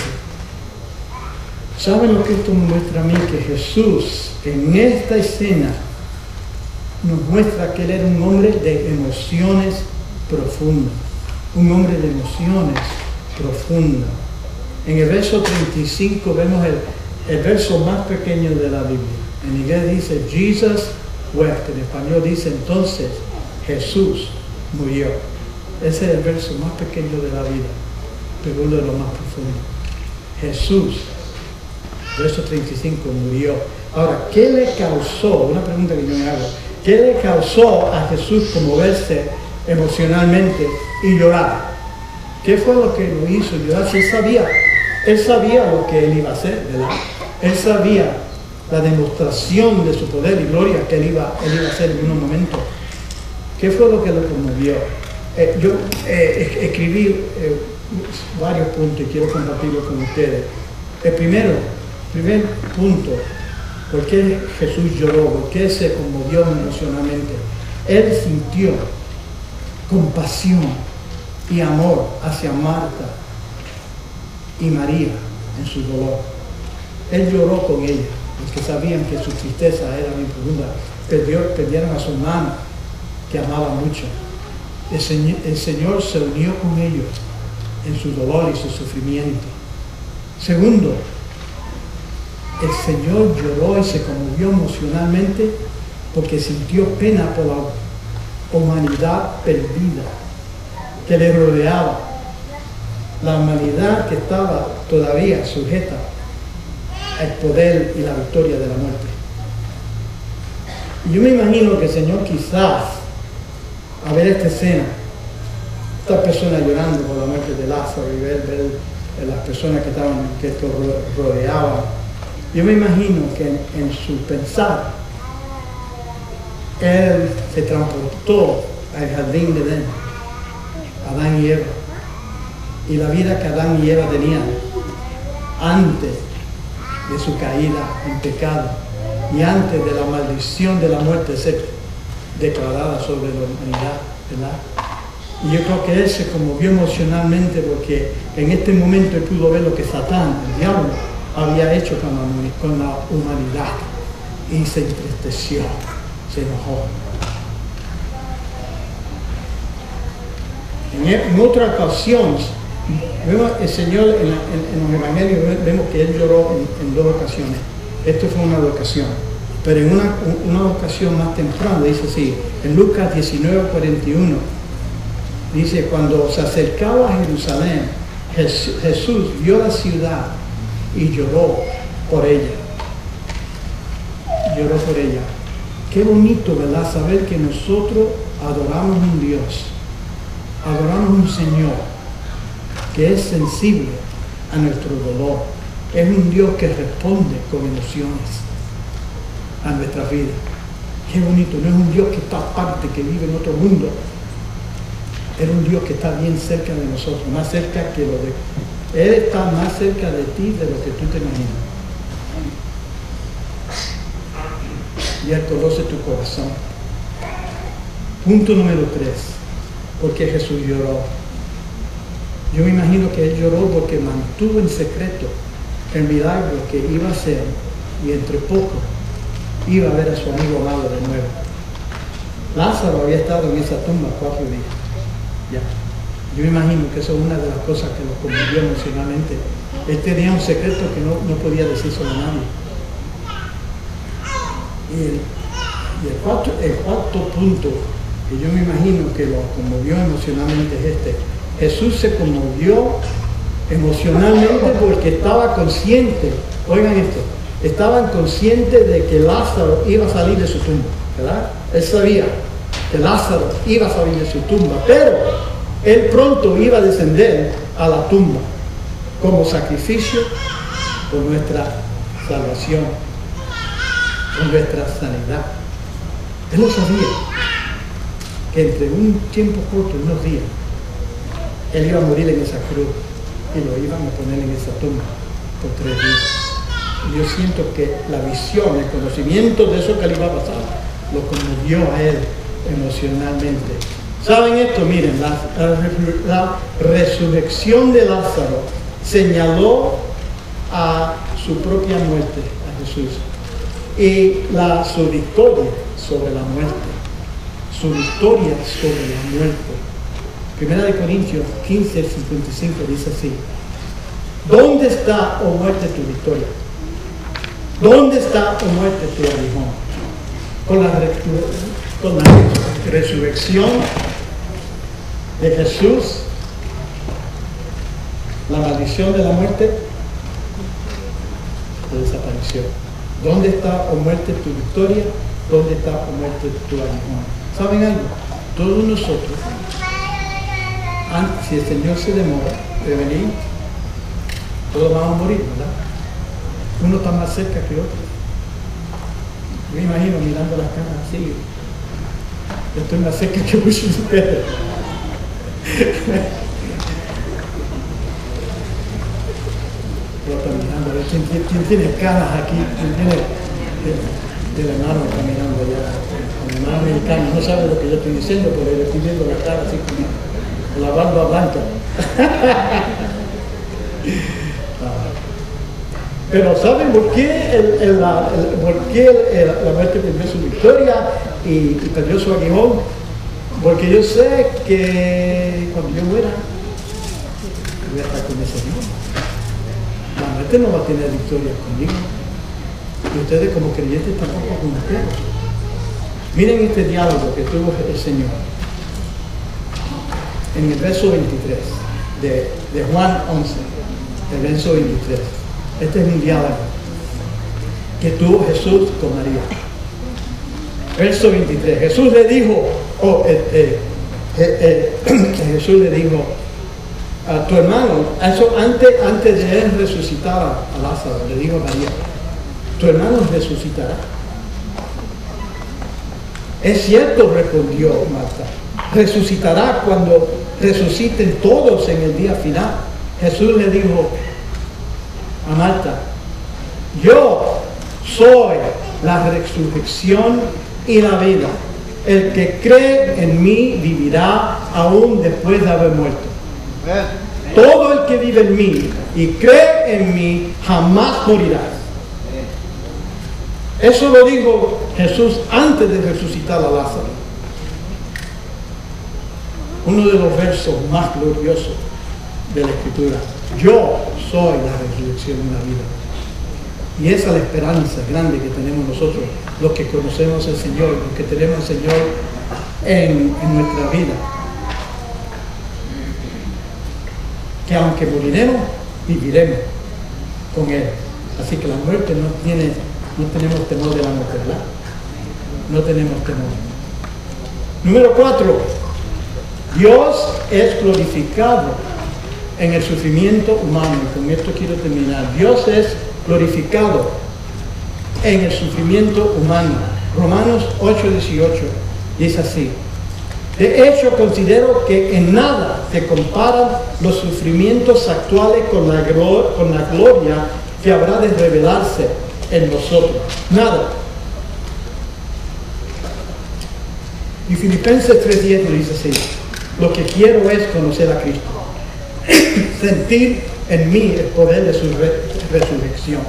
¿Saben lo que esto me muestra a mí? Que Jesús en esta escena nos muestra que Él era un hombre de emociones profundas. Un hombre de emociones profundas. En el verso treinta y cinco vemos el, el verso más pequeño de la Biblia. En inglés dice Jesus wept. En español dice entonces Jesús murió. Ese es el verso más pequeño de la vida, pero uno de los más profundos. Jesús, verso treinta y cinco, murió. Ahora, ¿qué le causó? Una pregunta que yo me hago. ¿Qué le causó a Jesús conmoverse emocionalmente y llorar? ¿Qué fue lo que lo hizo llorar? Si él sabía, él sabía lo que él iba a hacer, ¿verdad? Él sabía la demostración de su poder y gloria que él iba, él iba a hacer en unos momentos. ¿Qué fue lo que lo conmovió? Eh, yo eh, escribí eh, varios puntos y quiero compartirlos con ustedes. El primero, primer punto, ¿por qué Jesús lloró? ¿Por qué se conmovió emocionalmente? Él sintió compasión y amor hacia Marta y María en su dolor. Él lloró con ella, porque sabían que su tristeza era muy profunda. Perdió, perdieron a su hermana, que amaba mucho. El Señor, el Señor se unió con ellos en su dolor y su sufrimiento. Segundo, el Señor lloró y se conmovió emocionalmente porque sintió pena por la humanidad perdida que le rodeaba, la humanidad que estaba todavía sujeta al poder y la victoria de la muerte. Y yo me imagino que el Señor quizás, a ver esta escena, estas personas llorando por la muerte de Lázaro y ver, ver las personas que estaban, que esto rodeaban, yo me imagino que en, en su pensar, Él se transportó al jardín de Edén, Adán y Eva, y la vida que Adán y Eva tenían antes de su caída en pecado y antes de la maldición de la muerte ser declarada sobre la humanidad, ¿verdad? Y yo creo que Él se conmovió emocionalmente porque en este momento Él pudo ver lo que Satán, el diablo, había hecho con la, con la humanidad y se entristeció, se enojó. En, en otra ocasión, vemos el Señor en, la, en, en los evangelios, vemos que Él lloró en, en dos ocasiones. Esto fue una ocasión, pero en una, una ocasión más temprana, dice así, en Lucas diecinueve, cuarenta y uno, dice: cuando se acercaba a Jerusalén, Jesús, Jesús vio la ciudad y lloró por ella. Lloró por ella. Qué bonito, ¿verdad? Saber que nosotros adoramos un Dios, adoramos un Señor que es sensible a nuestro dolor. Es un Dios que responde con emociones a nuestra vida. Qué bonito. No es un Dios que está aparte, que vive en otro mundo. Era un Dios que está bien cerca de nosotros, más cerca que lo de... Él está más cerca de ti de lo que tú te imaginas. Y Él conoce tu corazón. Punto número tres. ¿Por qué Jesús lloró? Yo me imagino que Él lloró porque mantuvo en secreto el milagro que iba a hacer, y entre poco iba a ver a su amigo amado de nuevo. Lázaro había estado en esa tumba cuatro días. Ya. Yo me imagino que eso es una de las cosas que lo conmovió emocionalmente. Él tenía un secreto que no, no podía decírselo a nadie. Y el, y el, cuarto, el cuarto punto que yo me imagino que lo conmovió emocionalmente es este. Jesús se conmovió emocionalmente porque estaba consciente, oigan esto, estaban conscientes de que Lázaro iba a salir de su tumba, ¿verdad? Él sabía que Lázaro iba a salir de su tumba, pero él pronto iba a descender a la tumba como sacrificio por nuestra salvación, por nuestra sanidad. Él lo sabía, que entre un tiempo corto, unos días, Él iba a morir en esa cruz y lo iban a poner en esa tumba por tres días. Y yo siento que la visión, el conocimiento de eso que le iba a pasar, lo conmovió a Él emocionalmente. ¿Saben esto? Miren, la, la, la resurrección de Lázaro señaló a su propia muerte, a Jesús, y la, su victoria sobre la muerte, su victoria sobre la muerte. Primera de Corintios quince, cincuenta y cinco dice así: ¿dónde está, oh muerte, tu victoria? ¿Dónde está, oh muerte, tu aguijón? Con la, con la resurrección de Jesús, la maldición de la muerte desapareció. ¿Dónde está, oh muerte, tu victoria? ¿Dónde está, oh muerte, tu aguijón? ¿Saben algo? Todos nosotros, si el Señor se demora de venir, todos vamos a morir, ¿verdad? Uno está más cerca que otro. Me imagino mirando las caras así. Yo estoy más cerca que muchos de ustedes. Yo estoy mirando a ver quién, quién, quién tiene caras aquí, quién tiene del hermano caminando allá. El hermano americano no sabe lo que yo estoy diciendo, pero le estoy viendo la cara así como la barba blanca. Pero ¿saben por qué, el, el, la, el, por qué el, la muerte perdió su victoria y, y perdió su aguijón? Porque yo sé que cuando yo muera, voy a estar con el Señor. La muerte no va a tener victoria conmigo. Y ustedes como creyentes tampoco con ustedes. Miren este diálogo que tuvo el Señor en el verso veintitrés de, de Juan once, el verso veintitrés. Este es un diálogo que tuvo Jesús con María. Verso veintitrés. Jesús le dijo, oh, eh, eh, eh, eh, Jesús le dijo a tu hermano, eso antes, antes de él resucitar a Lázaro, le dijo a María, tu hermano resucitará. Es cierto, respondió Marta, resucitará cuando resuciten todos en el día final. Jesús le dijo a Marta, yo soy la resurrección y la vida. El que cree en mí vivirá aún después de haber muerto. Todo el que vive en mí y cree en mí jamás morirá. Eso lo dijo Jesús antes de resucitar a Lázaro. Uno de los versos más gloriosos de la Escritura. Yo soy la resurrección y la vida. Y esa es la esperanza grande que tenemos nosotros, los que conocemos al Señor, los que tenemos al Señor en, en nuestra vida. Que aunque moriremos, viviremos con Él. Así que la muerte no tiene, no tenemos temor de la muerte, ¿verdad? No tenemos temor. Número cuatro. Dios es glorificado en el sufrimiento humano. Y con esto quiero terminar. Dios es glorificado en el sufrimiento humano. Romanos ocho dieciocho dice así: De hecho, considero que en nada se comparan los sufrimientos actuales con la, con la gloria que habrá de revelarse en nosotros. Nada. Y Filipenses tres diez nos dice así: lo que quiero es conocer a Cristo, sentir en mí el poder de su re resurrección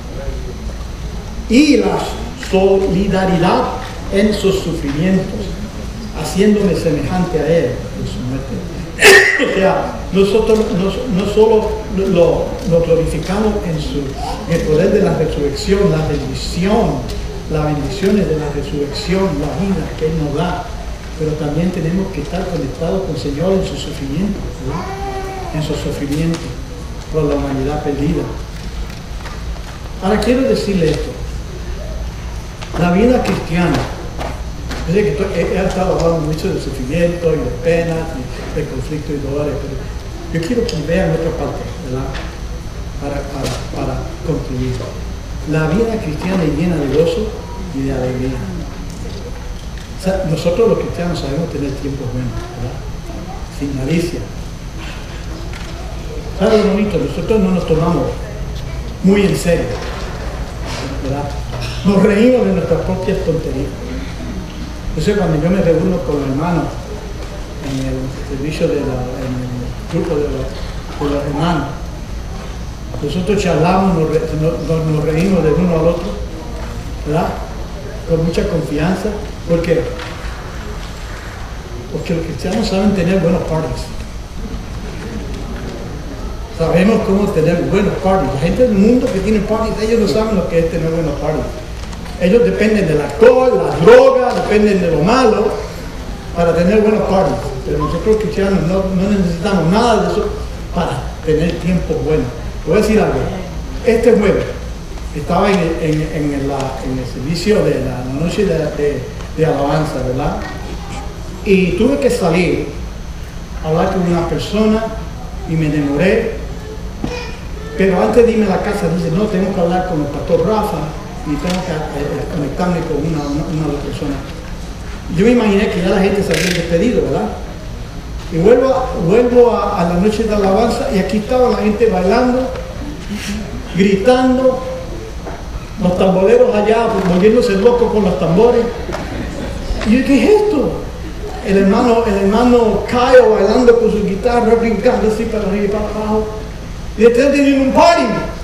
y la solidaridad en sus sufrimientos, haciéndome semejante a Él en su muerte. O sea, nosotros no, no solo lo, lo glorificamos en, su, en el poder de la resurrección, la bendición, las bendiciones de la resurrección, la vida que Él nos da, pero también tenemos que estar conectados con el Señor en su sufrimiento, ¿verdad? En su sufrimiento por la humanidad perdida. Ahora quiero decirle esto: la vida cristiana, yo sé que he, he estado hablando mucho de sufrimiento y de penas y de conflicto y dolores, pero yo quiero que vean otra parte, ¿verdad? Para, para, para concluir. La vida cristiana es llena de gozo y de alegría. O sea, nosotros los cristianos sabemos tener tiempos buenos, ¿verdad? Sin malicia. ¿Sabes lo bonito? Nosotros no nos tomamos muy en serio, ¿verdad? Nos reímos de nuestras propias tonterías. Entonces, cuando yo me reúno con los hermanos en el servicio de la, en el grupo de los, de los hermanos, nosotros charlamos, nos, re, nos, nos reímos de uno al otro, ¿verdad? Con mucha confianza. ¿Por qué? Porque los cristianos saben tener buenos parties. Sabemos cómo tener buenos parties. La gente del mundo que tiene parties, ellos no saben lo que es tener buenos parties. Ellos dependen del alcohol, la droga, dependen de lo malo para tener buenos parties. Pero nosotros cristianos no, no necesitamos nada de eso para tener tiempos buenos. Voy a decir algo. Este jueves estaba en, en, en, la, en el servicio de la, la noche de, de, de alabanza, ¿verdad? Y tuve que salir a hablar con una persona y me demoré. Pero antes de irme a la casa, dice, no, tengo que hablar con el pastor Rafa y tengo que eh, conectarme con una, una, una otra persona. Yo me imaginé que ya la gente se había despedido, ¿verdad? Y vuelvo, a, vuelvo a, a la noche de alabanza y aquí estaba la gente bailando, gritando, los tamboreros allá volviéndose locos con los tambores. Y yo, ¿qué es esto? El hermano, el hermano Caio bailando con su guitarra, brincando así para arriba y para abajo. Y están teniendo un party.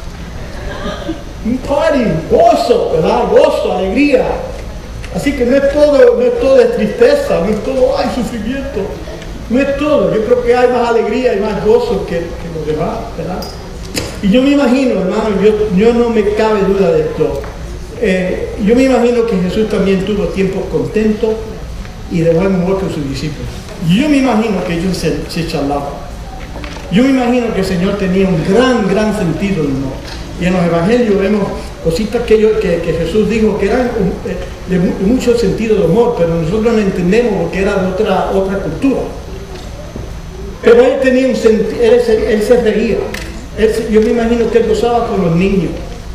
Un party, gozo, ¿verdad? Gozo, alegría. Así que no es todo, no es todo de tristeza, no es todo, ay, sufrimiento. No es todo. Yo creo que hay más alegría y más gozo que, que los demás, ¿verdad? Y yo me imagino, hermano, yo, yo no me cabe duda de esto. Eh, yo me imagino que Jesús también tuvo tiempos contentos y de buen humor con sus discípulos. Yo me imagino que ellos se, se charlaban. Yo me imagino que el Señor tenía un gran, gran sentido de humor. Y en los evangelios vemos cositas que, yo, que, que Jesús dijo que eran de, de mucho sentido de humor, pero nosotros no entendemos porque era de otra, otra cultura. Pero él tenía un sentido, él, él se reía. Él, yo me imagino que él gozaba con los niños.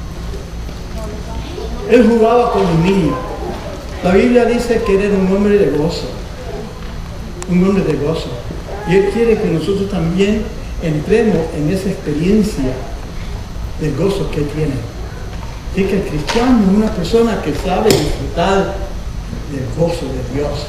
Él jugaba con los niños. La Biblia dice que él era un hombre de gozo. Un hombre de gozo. Y él quiere que nosotros también entremos en esa experiencia del gozo que él tiene. Así que el cristiano es una persona que sabe disfrutar del gozo de Dios.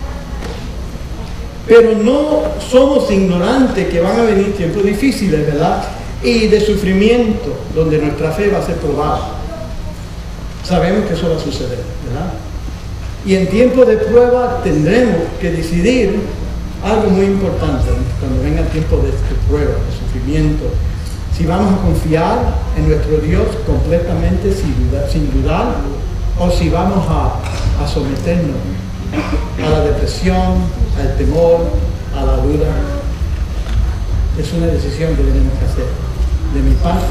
Pero no somos ignorantes que van a venir tiempos difíciles, ¿verdad? Y de sufrimiento, donde nuestra fe va a ser probada. Sabemos que eso va a suceder, ¿verdad? Y en tiempos de prueba tendremos que decidir algo muy importante cuando venga el tiempo de, de prueba, de sufrimiento. Si vamos a confiar en nuestro Dios completamente sin dudar, sin dudar o si vamos a, a someternos a la depresión, al temor, a la duda. Es una decisión que tenemos que hacer. De mi parte,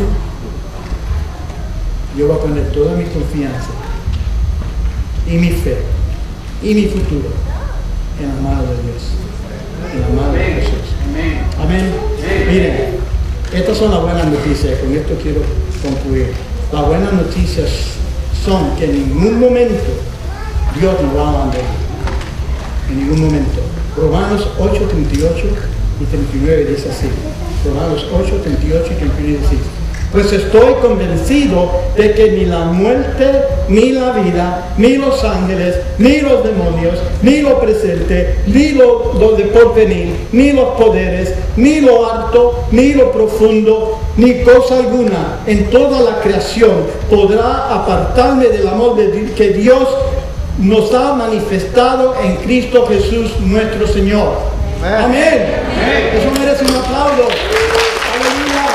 yo voy a poner toda mi confianza y mi fe y mi futuro en la mano de Dios, en la mano de Jesús. Amén. Miren, estas son las buenas noticias. Con esto quiero concluir. Las buenas noticias son que en ningún momento Dios nos va a abandonar. En ningún momento. Romanos ocho, treinta y ocho y treinta y nueve dice así. Romanos ocho, treinta y ocho y treinta y nueve dice: pues estoy convencido de que ni la muerte, ni la vida, ni los ángeles, ni los demonios, ni lo presente, ni lo, lo de porvenir, ni los poderes, ni lo alto, ni lo profundo, ni cosa alguna en toda la creación podrá apartarme del amor de Dios, que Dios nos ha manifestado en Cristo Jesús nuestro Señor. Amén. Amén. Amén. Eso merece un aplauso. Aleluya.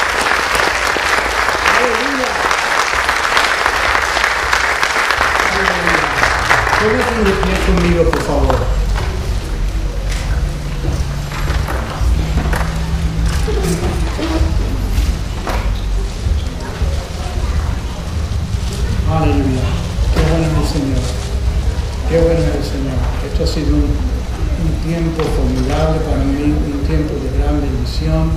Pónganse de pie conmigo, por favor. Aleluya. Qué bueno es el Señor. Qué bueno es el Señor. Esto ha sido un, un tiempo formidable para mí, un tiempo de gran bendición.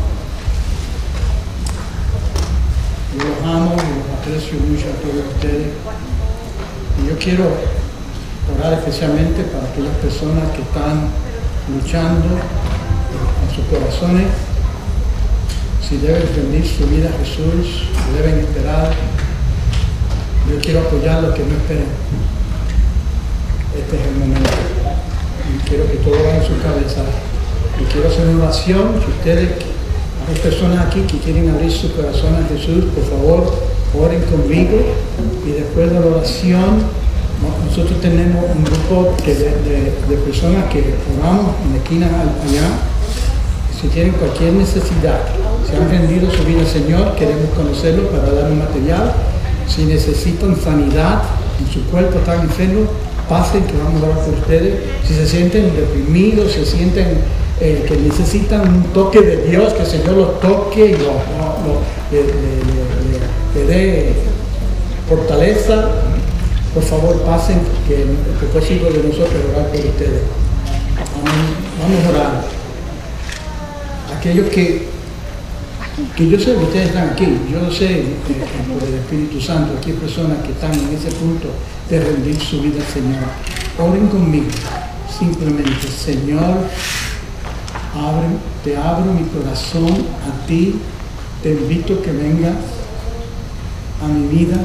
Yo los amo y los aprecio mucho a todos ustedes. Y yo quiero orar especialmente para aquellas personas que están luchando en sus corazones, si deben rendir su vida a Jesús, si deben esperar. Yo quiero apoyar a los que no esperen. Este es el momento. Y quiero que todos vayan a su cabeza. Y quiero hacer una oración. Si ustedes, hay personas aquí que quieren abrir su corazón a Jesús, por favor, oren conmigo. Y después de la oración, nosotros tenemos un grupo de, de, de personas que oramos en la esquina allá. Si tienen cualquier necesidad, si han rendido su vida al Señor, queremos conocerlos para dar un material. Si necesitan sanidad en su cuerpo, están enfermos, pasen que vamos a orar por ustedes. Si se sienten deprimidos, se sienten eh, que necesitan un toque de Dios, que el Señor los toque y los, los, le, le, le, le dé fortaleza, por favor pasen, que el propósito de nosotros es orar por ustedes. Vamos, vamos a orar. Aquellos que, que yo sé que ustedes están aquí, yo lo sé eh, por el Espíritu Santo, aquí hay personas que están en ese punto de rendir su vida al Señor. Oren conmigo, simplemente: Señor, abre, te abro mi corazón a ti, te invito que vengas a mi vida,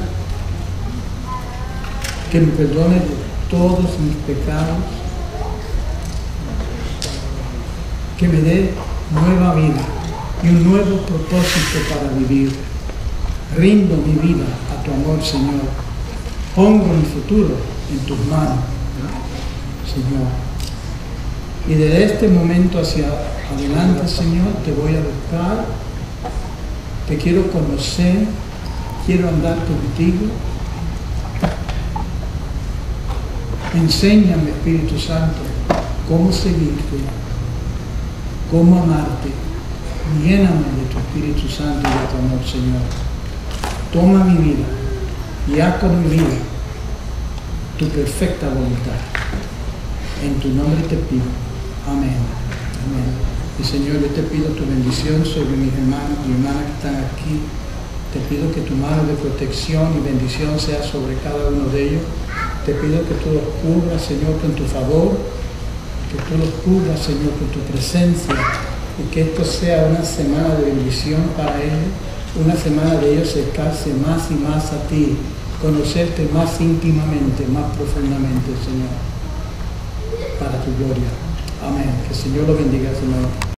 que me perdone todos mis pecados, que me dé nueva vida y un nuevo propósito para vivir. Rindo mi vida a tu amor, Señor. Pongo mi futuro en tus manos, Señor. Y desde este momento hacia adelante, Señor, te voy a buscar, te quiero conocer, quiero andar contigo. Enséñame, Espíritu Santo, cómo seguirte, cómo amarte. Lléname de tu Espíritu Santo y de tu amor, Señor. Toma mi vida y haz con mi vida tu perfecta voluntad. En tu nombre te pido. Amén. Amén. Y Señor, yo te pido tu bendición sobre mis hermanos y hermanas que están aquí. Te pido que tu mano de protección y bendición sea sobre cada uno de ellos. Te pido que tú los cubras, Señor, con tu favor, que tú los cubras, Señor, con tu presencia, y que esto sea una semana de bendición para ellos, una semana de ellos acercarse más y más a ti, conocerte más íntimamente, más profundamente, Señor, para tu gloria. Amén. Que el Señor lo bendiga, Señor.